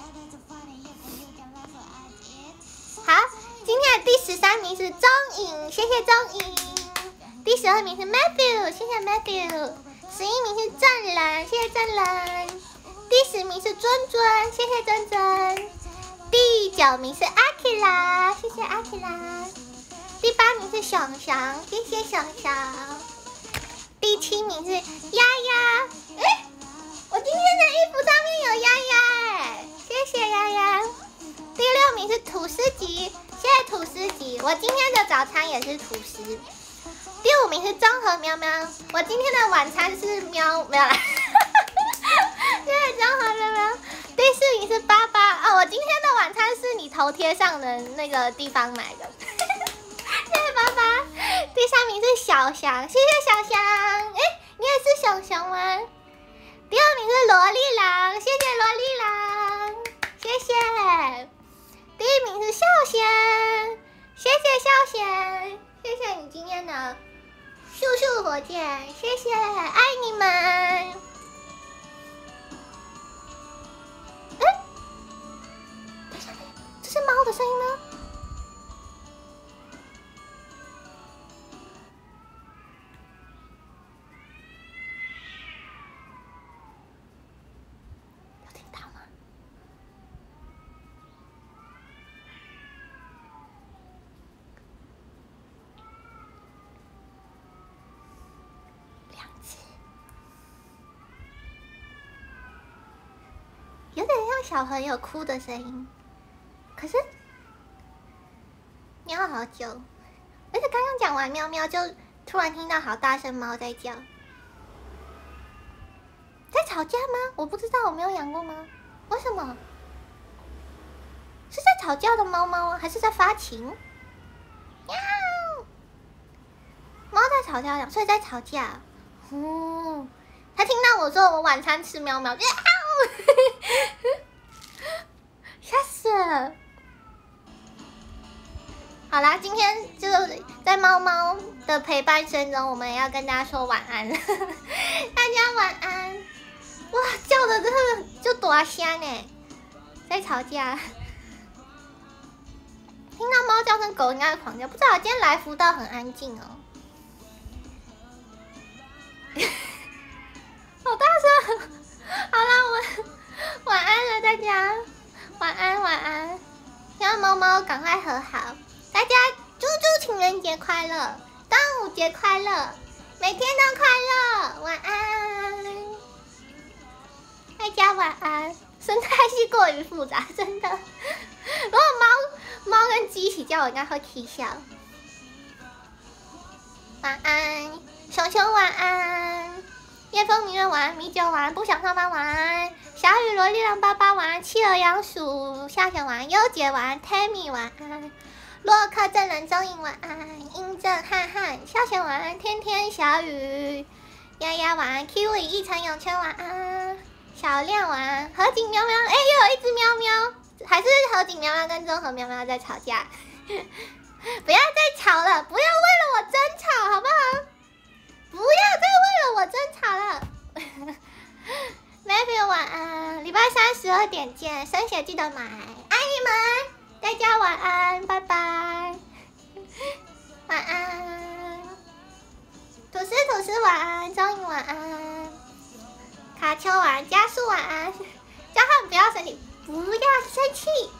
好，今天的第13名是钟颖，谢谢钟颖。第12名是 Matthew， 谢谢 Matthew。11名是郑人，谢谢郑人。第10名是尊尊，谢谢尊尊。第9名是阿 Kira， 谢谢阿 Kira。第8名是熊熊，谢谢熊熊。第7名是丫丫，哎，我今天的衣服上面有丫丫哎，谢谢丫丫。第6名是吐司吉，谢谢吐司吉，我今天的早餐也是吐司。第5名是综合喵喵，我今天的晚餐是喵，没有啦。谢谢综合喵喵。第4名是爸爸哦，我今天的晚餐是你头贴上的那个地方买的。谢谢爸爸。第3名是小翔，谢谢小翔。哎，你也是熊熊吗？第2名是萝莉狼，谢谢萝莉狼，谢谢。第1名是孝贤，谢谢孝贤，谢谢你今天的咻咻火箭，谢谢，爱你们。哎，等一下，这是猫的声音吗？有听到吗？有点像小朋友哭的声音，可是喵好久，而且刚刚讲完喵喵，就突然听到好大声猫在叫，在吵架吗？我不知道，我没有养过猫，为什么？是在吵架的猫猫，还是在发情？喵，猫在吵架，所以在吵架。哦，它听到我说我晚餐吃喵喵，吓死了！好啦，今天就在猫猫的陪伴声中，我们也要跟大家说晚安了。大家晚安！哇，叫的真的就大声哎，在吵架。听到猫叫声，狗应该会狂叫。不知道今天来福倒很安静哦。好大声！好啦，我晚安了，大家晚安晚安。希望猫猫赶快和好。大家猪猪情人节快乐，端午节快乐，每天都快乐，晚安。 大家晚安。生态系过于复杂，真的。如果猫跟鸡一起叫，我应该会啼笑。晚安，熊熊晚安，夜风明月晚安，米酒晚安，不想上班晚安，小雨萝莉让爸爸晚安，企鹅杨鼠夏雪晚安，优姐晚安 ，Tammy 晚安，洛克正人中影晚安，英正汉汉夏雪晚安，天天小雨丫丫晚安 ，Kiwi 一城泳圈晚安。小亮晚安，河景喵喵，哎，又有一只喵喵，还是河景喵喵跟综合喵喵在吵架，不要再吵了，不要为了我争吵，好不好？不要再为了我争吵了。Matthew 晚安，礼拜三12点见，生写记得买，爱你们，大家晚安，拜拜，晚安，吐司晚安，钟颖晚安。卡丘晚安，加速晚安，叫他们不要生气，不要生气。